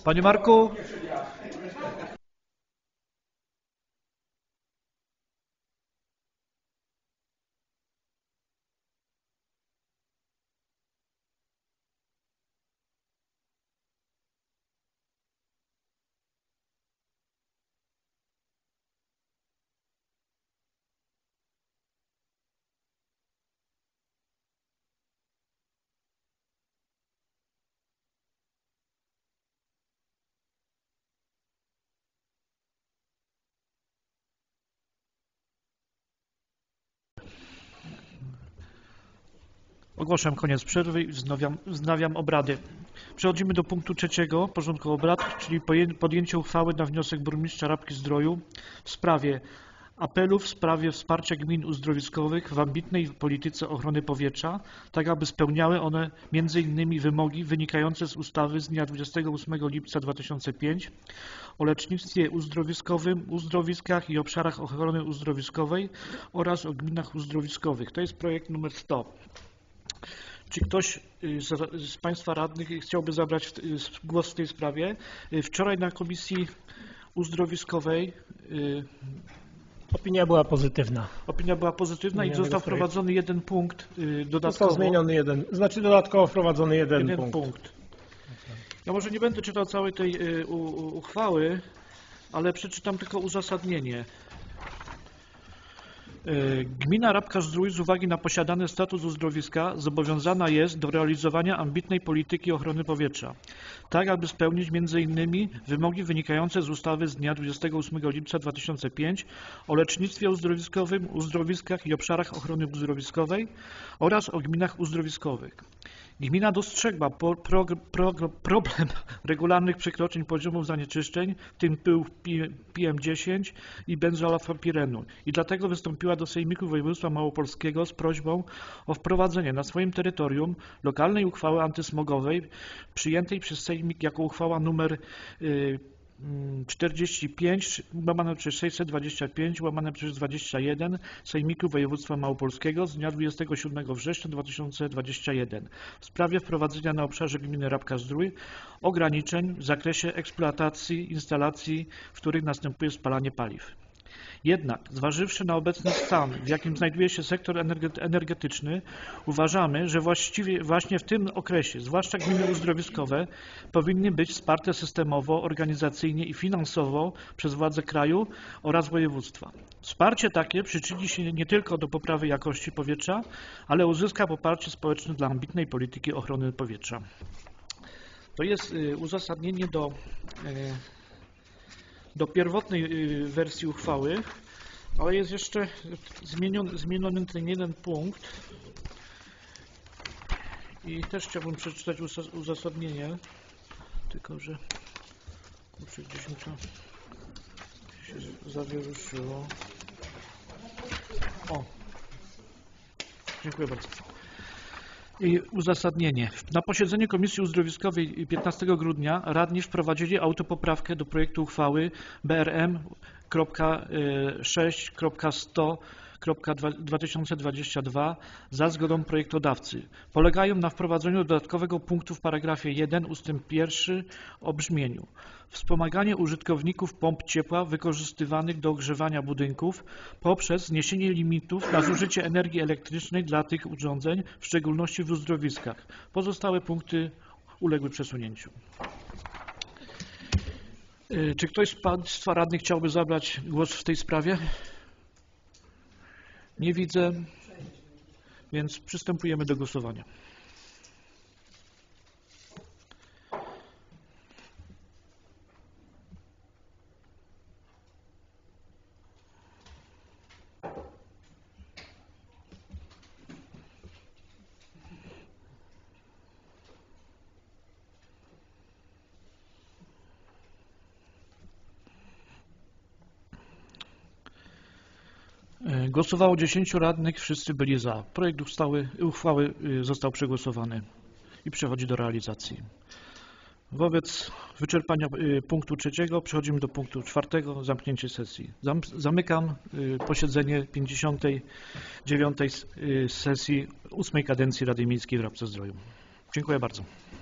Panie Marku. Ogłaszam koniec przerwy i wznawiam, wznawiam obrady. Przechodzimy do punktu trzeciego porządku obrad, czyli podjęcie uchwały na wniosek burmistrza Rabki-Zdroju w sprawie apelu w sprawie wsparcia gmin uzdrowiskowych w ambitnej polityce ochrony powietrza, tak aby spełniały one między innymi wymogi wynikające z ustawy z dnia dwudziestego ósmego lipca dwa tysiące piątego o lecznictwie uzdrowiskowym, uzdrowiskach i obszarach ochrony uzdrowiskowej oraz o gminach uzdrowiskowych. To jest projekt numer sto. Czy ktoś z, z Państwa radnych chciałby zabrać głos w tej sprawie? Wczoraj na Komisji Uzdrowiskowej Opinia była pozytywna. Opinia była pozytywna i został wprowadzony jeden punkt dodatkowo. Został zmieniony jeden, znaczy dodatkowo wprowadzony jeden, jeden punkt. punkt. Ja może nie będę czytał całej tej u, u, uchwały, ale przeczytam tylko uzasadnienie. Gmina Rabka-Zdrój z uwagi na posiadany status uzdrowiska zobowiązana jest do realizowania ambitnej polityki ochrony powietrza, tak aby spełnić między innymi wymogi wynikające z ustawy z dnia dwudziestego ósmego lipca dwa tysiące piątego o lecznictwie uzdrowiskowym, uzdrowiskach i obszarach ochrony uzdrowiskowej oraz o gminach uzdrowiskowych. Gmina dostrzegła pro, pro, pro, problem regularnych przekroczeń poziomów zanieczyszczeń, w tym pył P M dziesięć i benzoalfapirenu, i dlatego wystąpiła do Sejmiku Województwa Małopolskiego z prośbą o wprowadzenie na swoim terytorium lokalnej uchwały antysmogowej przyjętej przez Sejmik jako uchwała numer czterdzieści pięć łamane przez sześćset dwadzieścia pięć łamane przez dwadzieścia jeden Sejmiku Województwa Małopolskiego z dnia dwudziestego siódmego września dwa tysiące dwudziestego pierwszego w sprawie wprowadzenia na obszarze gminy Rabka-Zdrój ograniczeń w zakresie eksploatacji instalacji, w których następuje spalanie paliw. Jednak, zważywszy na obecny stan, w jakim znajduje się sektor energetyczny, uważamy, że właściwie właśnie w tym okresie, zwłaszcza gminy uzdrowiskowe, powinny być wsparte systemowo, organizacyjnie i finansowo przez władze kraju oraz województwa. Wsparcie takie przyczyni się nie tylko do poprawy jakości powietrza, ale uzyska poparcie społeczne dla ambitnej polityki ochrony powietrza. To jest uzasadnienie do do pierwotnej wersji uchwały, ale jest jeszcze zmieniony, zmieniony ten jeden punkt i też chciałbym przeczytać uzasadnienie, tylko że kurczę, gdzieś mi to się zawieruszyło. O, dziękuję bardzo. I uzasadnienie. Na posiedzeniu Komisji Uzdrowiskowej piętnastego grudnia radni wprowadzili autopoprawkę do projektu uchwały B R M sześć sto dwa tysiące dwadzieścia dwa za zgodą projektodawcy. Polegają na wprowadzeniu dodatkowego punktu w paragrafie jeden ustęp pierwszy o brzmieniu: wspomaganie użytkowników pomp ciepła wykorzystywanych do ogrzewania budynków poprzez zniesienie limitów na zużycie energii elektrycznej dla tych urządzeń, w szczególności w uzdrowiskach. Pozostałe punkty uległy przesunięciu. Czy ktoś z Państwa radnych chciałby zabrać głos w tej sprawie? Nie widzę, więc przystępujemy do głosowania. Głosowało dziesięciu radnych, wszyscy byli za. Projekt uchwały, uchwały został przegłosowany i przechodzi do realizacji. Wobec wyczerpania punktu trzeciego przechodzimy do punktu czwartego, zamknięcie sesji. Zamykam posiedzenie pięćdziesiątej dziewiątej sesji ósmej kadencji Rady Miejskiej w Rabce-Zdroju. Dziękuję bardzo.